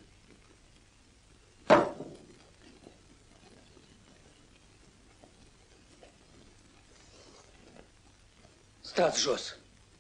Stați jos.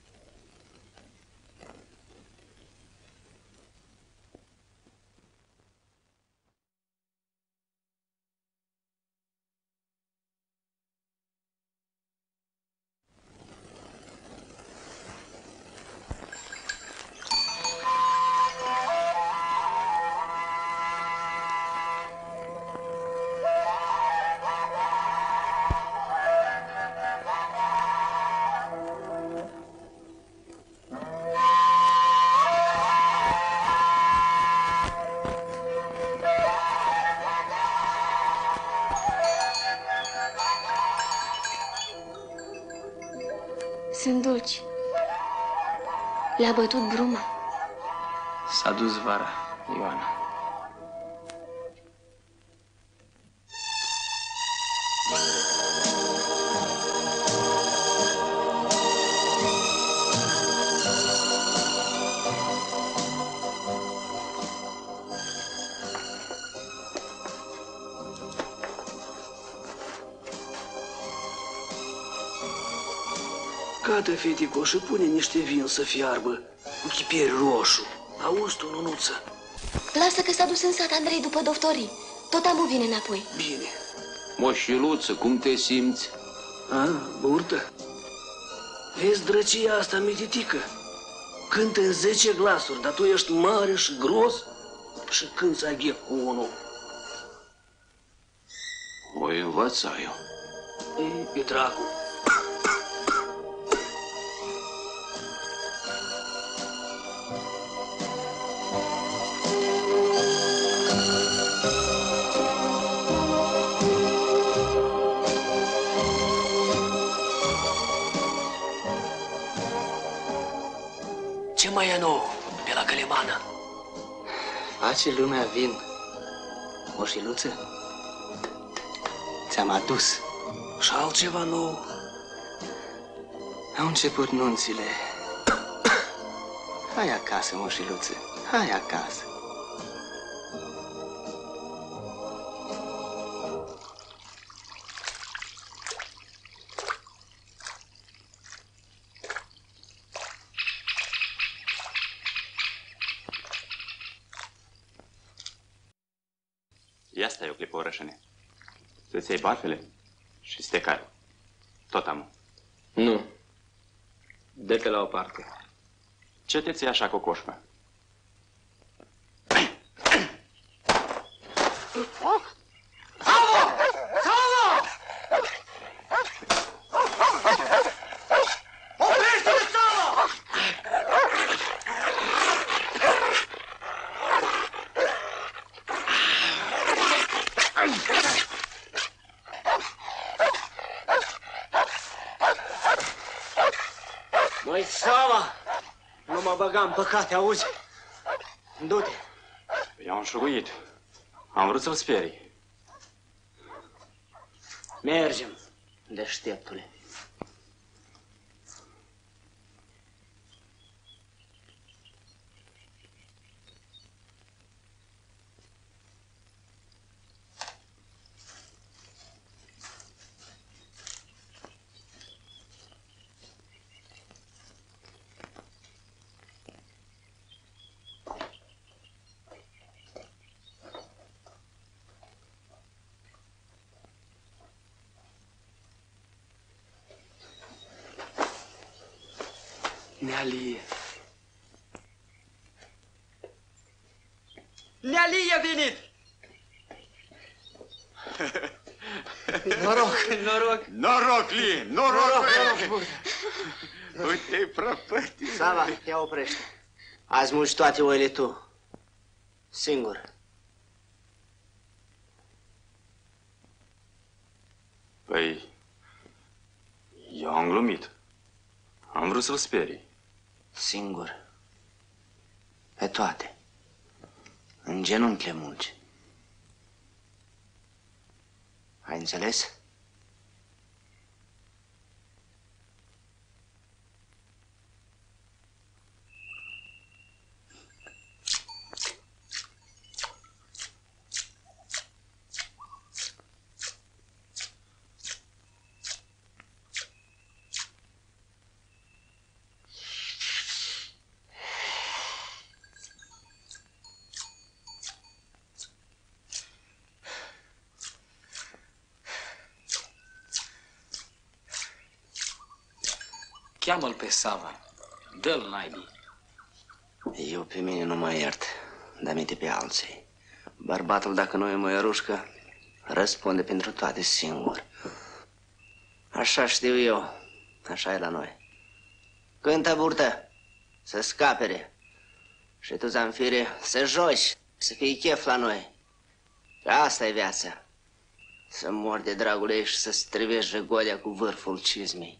Sunt dulci. Le-a bătut bruma. S-a dus vara, Ioana. Gata, fetico, și pune niște vin să fiarbă cu chipieri roșu. Auzi tu, Nunuță? Lasă că s-a dus în sat Andrei după doctorii. Tot amul vine înapoi. Bine. Moșiluță, cum te simți? Burtă? Vezi drăcia asta mititică? Cântă în 10 glasuri, dar tu ești mare și gros și cânți aghec cu unul. O învăța eu. E dracu. Ce mai e nou pe la Călemană? Face lumea vin. Moșiluță, ți-am adus. Și altceva nou? Au început nunțile. Hai acasă, moșiluță, hai acasă. Ia stai o clipă, orășene. Să-ți iei bafele și să te cari. Tot amul. Nu. Dă-te la o parte. Ce te ții așa, cocoșcă? Măi, Sava, nu mă băga în păcate, auzi? Du-te. Eu am șuguit. Am vrut să-l sperii. Mergem, deșteptule. Nealie. Nealie a venit! Noroc, noroc. Noroc, Lie, noroc! Uite-i prăpătii. Sava, ia oprește. Azi mulci toate oile tu. Singur. Păi, eu am glumit. Am vrut să-l sperii. Singur. Pe toate. În genunchi le mulci. Ai înțeles? Cheamă-l pe Sava. Dă-l naibii. Eu pe mine nu mă iert, dar minte pe alții. Bărbatul, dacă nu e măiărușcă, răspunde pentru toate singur. Așa știu eu, așa e la noi. Cântă, burtă, să scapere. Și tu, Zanfire, să joci, să fii chef la noi. Că asta e viața. Să mori de dragul ei și să strivești regolia cu vârful cizmei.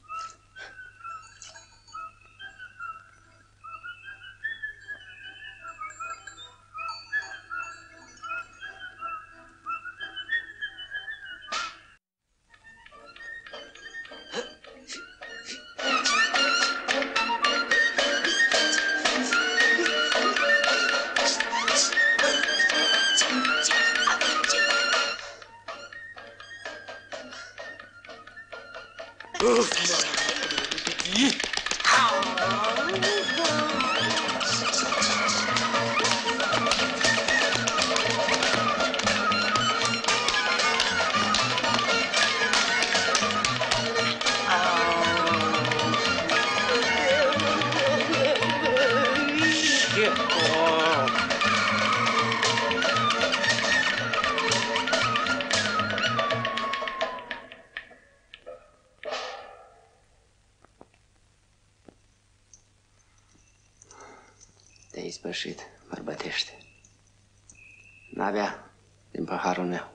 sfârșit, bărbătește. N-avea din paharul meu.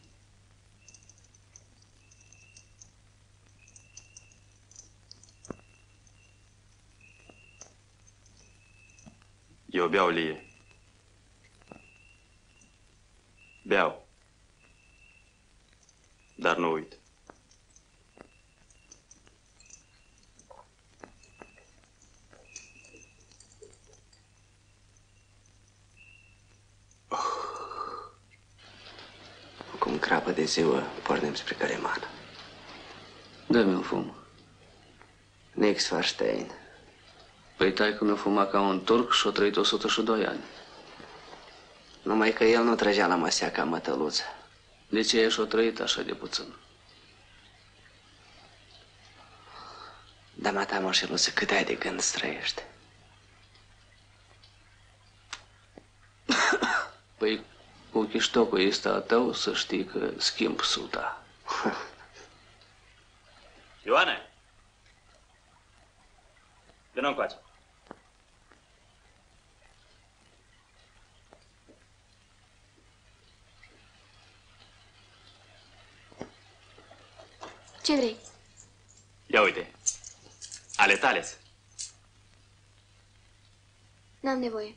Eu beau, Lie. Beau. Dar nu uit. Cum crapă de ziua, pornim spre Călimană. Dă-mi un fum. Nix Farstein. Păi taică mi-a fumat ca un turc și-a trăit 102 ani. Numai că el nu trăgea la măsea ca mătăluță. De ce și-a trăit așa de puțin? Da, mata, moșeluță, cât ai de gând să trăiești? Păi, cu chiștocul ăsta a tău, să știi că schimb suta. Ioane! Vino încoace. Ce vrei? Ia uite. Ale tale. N-am nevoie.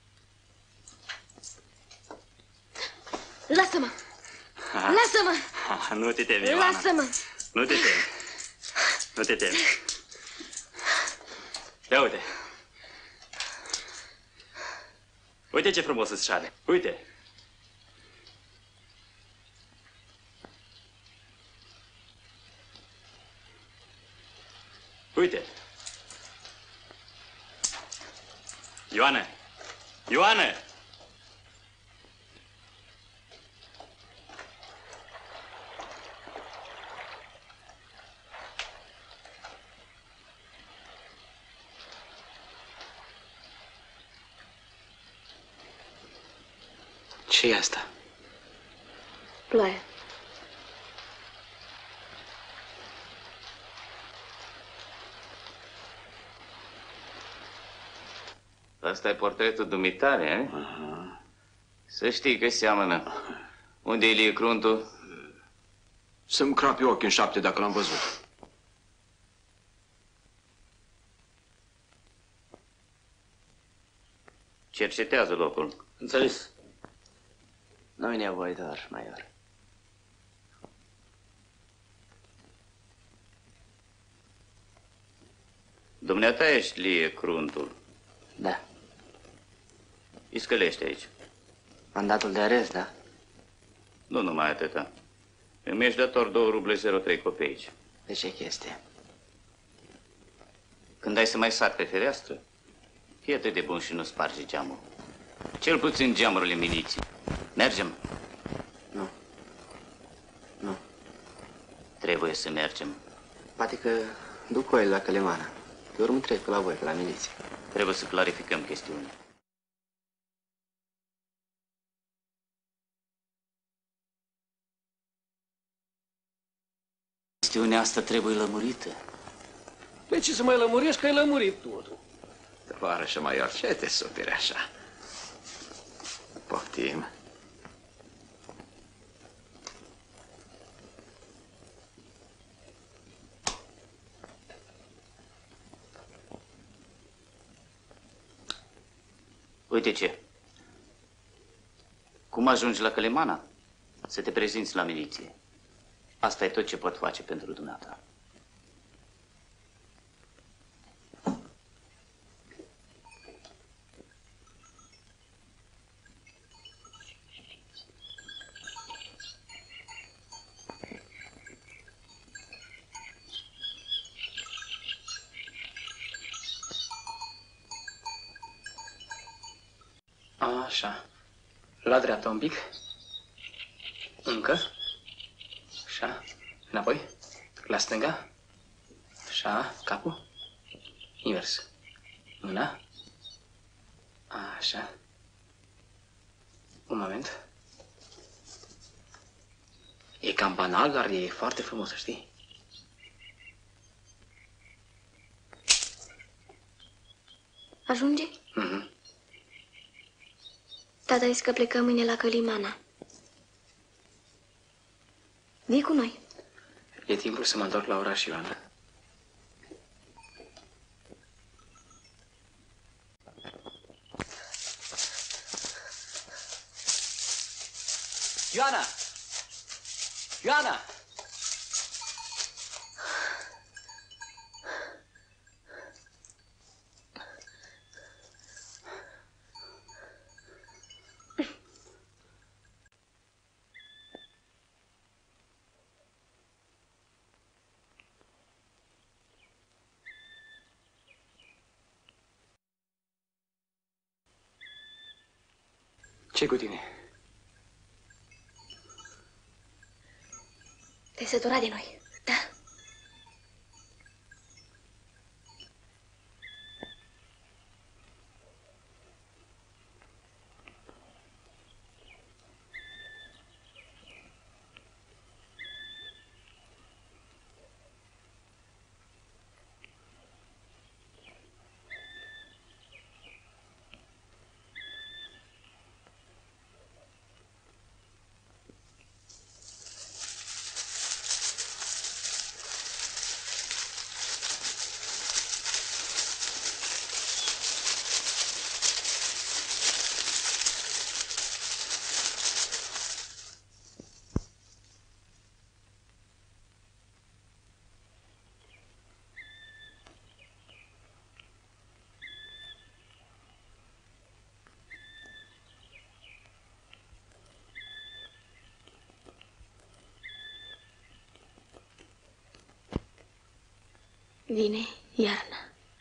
Lasă-mă! Lasă-mă! Nu te temi, Ioana. Lasă-mă! Nu te temi. Nu te temi. Ia uite. Uite ce frumos îți șade. Uite. Uite. Ioane! Ioane! Ce-i asta? Ploaie. Asta e portretul dumitare, eh? Să știi că seamănă. Unde e Ilie Cruntu? Să-mi crapi ochii în 7 dacă l-am văzut. Cercetează locul. Înțeles? Nu-i nevoie doar, major. Dumneata ești Ilie Cruntul. Da. Iscălește aici. Mandatul de arest, da? Nu numai atâta. Îmi ești dator 2 ruble 03 copeici. De ce chestie? Când ai să mai sar pe fereastră, fii atât de bun și nu sparge geamul. Cel puțin geamurile miliții. Mergem? Nu. Nu. Trebuie să mergem. Poate că duc oile la Călimană. Pe urmă trec la voi, pe la miliție. Trebuie să clarificăm chestiunea. Chestiunea asta trebuie lămurită. Păi ce să mai lămurești, că ai lămurit totul. Tovarășă major, ce te superi așa? Poftim. Uite ce. Cum ajungi la Călimana? Să te prezinți la miliție. Asta e tot ce pot face pentru dumneata. Așa. La dreapta un pic. Încă. Așa. Înapoi. La stânga. Așa. Capul. Invers. Mâna. Așa. Un moment. E cam banal, dar e foarte frumos, să știi. Ajunge? Tata zis că plecăm mâine la Călimana. Vii cu noi. E timpul să mă întorc la oraș, Ioana. Ioana! Ioana! Ce cu tine? Te-ai săturat de noi, da? Vine iarna.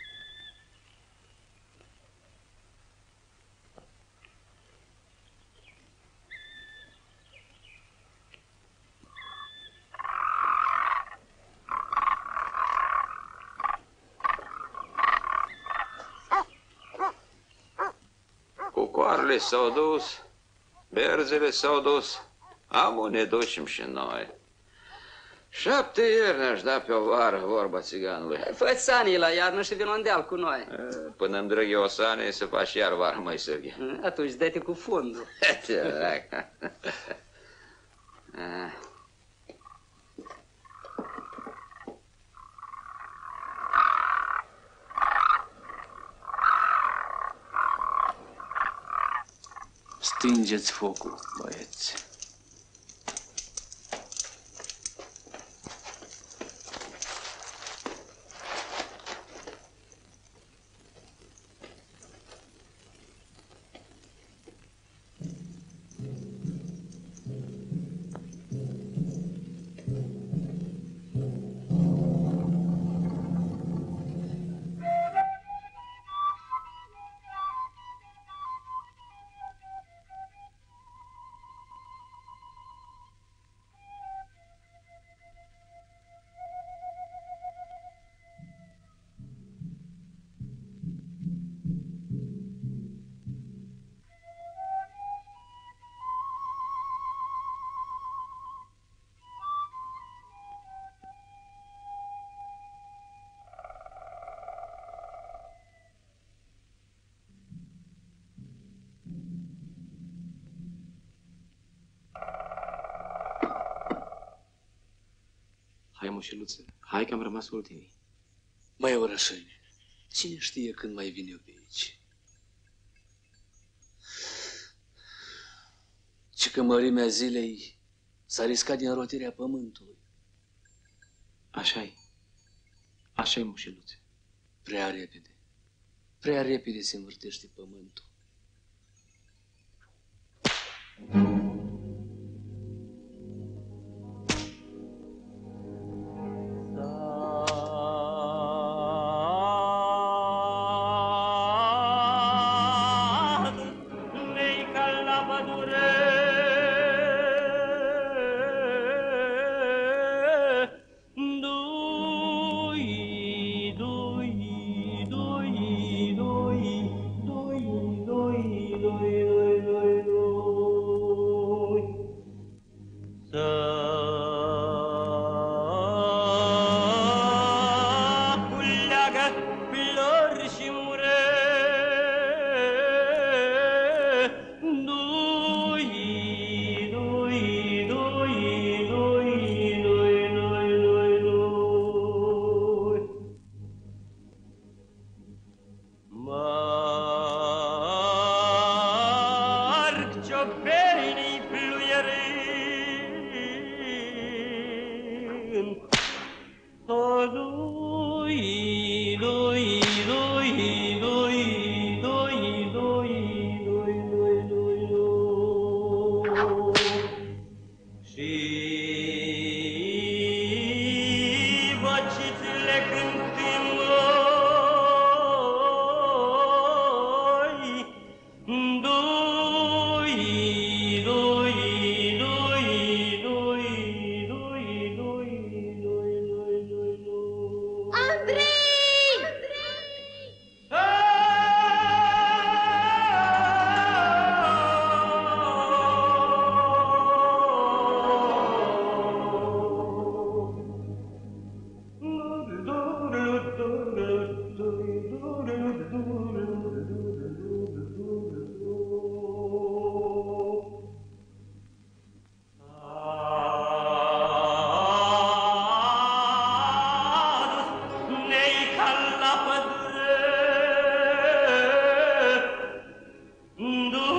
Cucoarele s-au dus, berzele s-au dus, amu ne ducem și noi. 7 ieri ne-aș da pe o vară, vorba țiganului. Fă-ți sanii la iarnă și vin în deal cu noi. Până îndrăghi o sane, să faci iar vară, mai săghe. Atunci dă-te cu fundul. Stingeți focul, băieți. Hai, moșeluță, hai că am rămas ultimii. Mai orășeni, cine știe când mai vin eu pe aici? Ci că mărimea zilei s-a riscat din rotirea pământului. Așa-i. Așa-i, moșeluțe. Prea repede se învârtește pământul. Doi, Do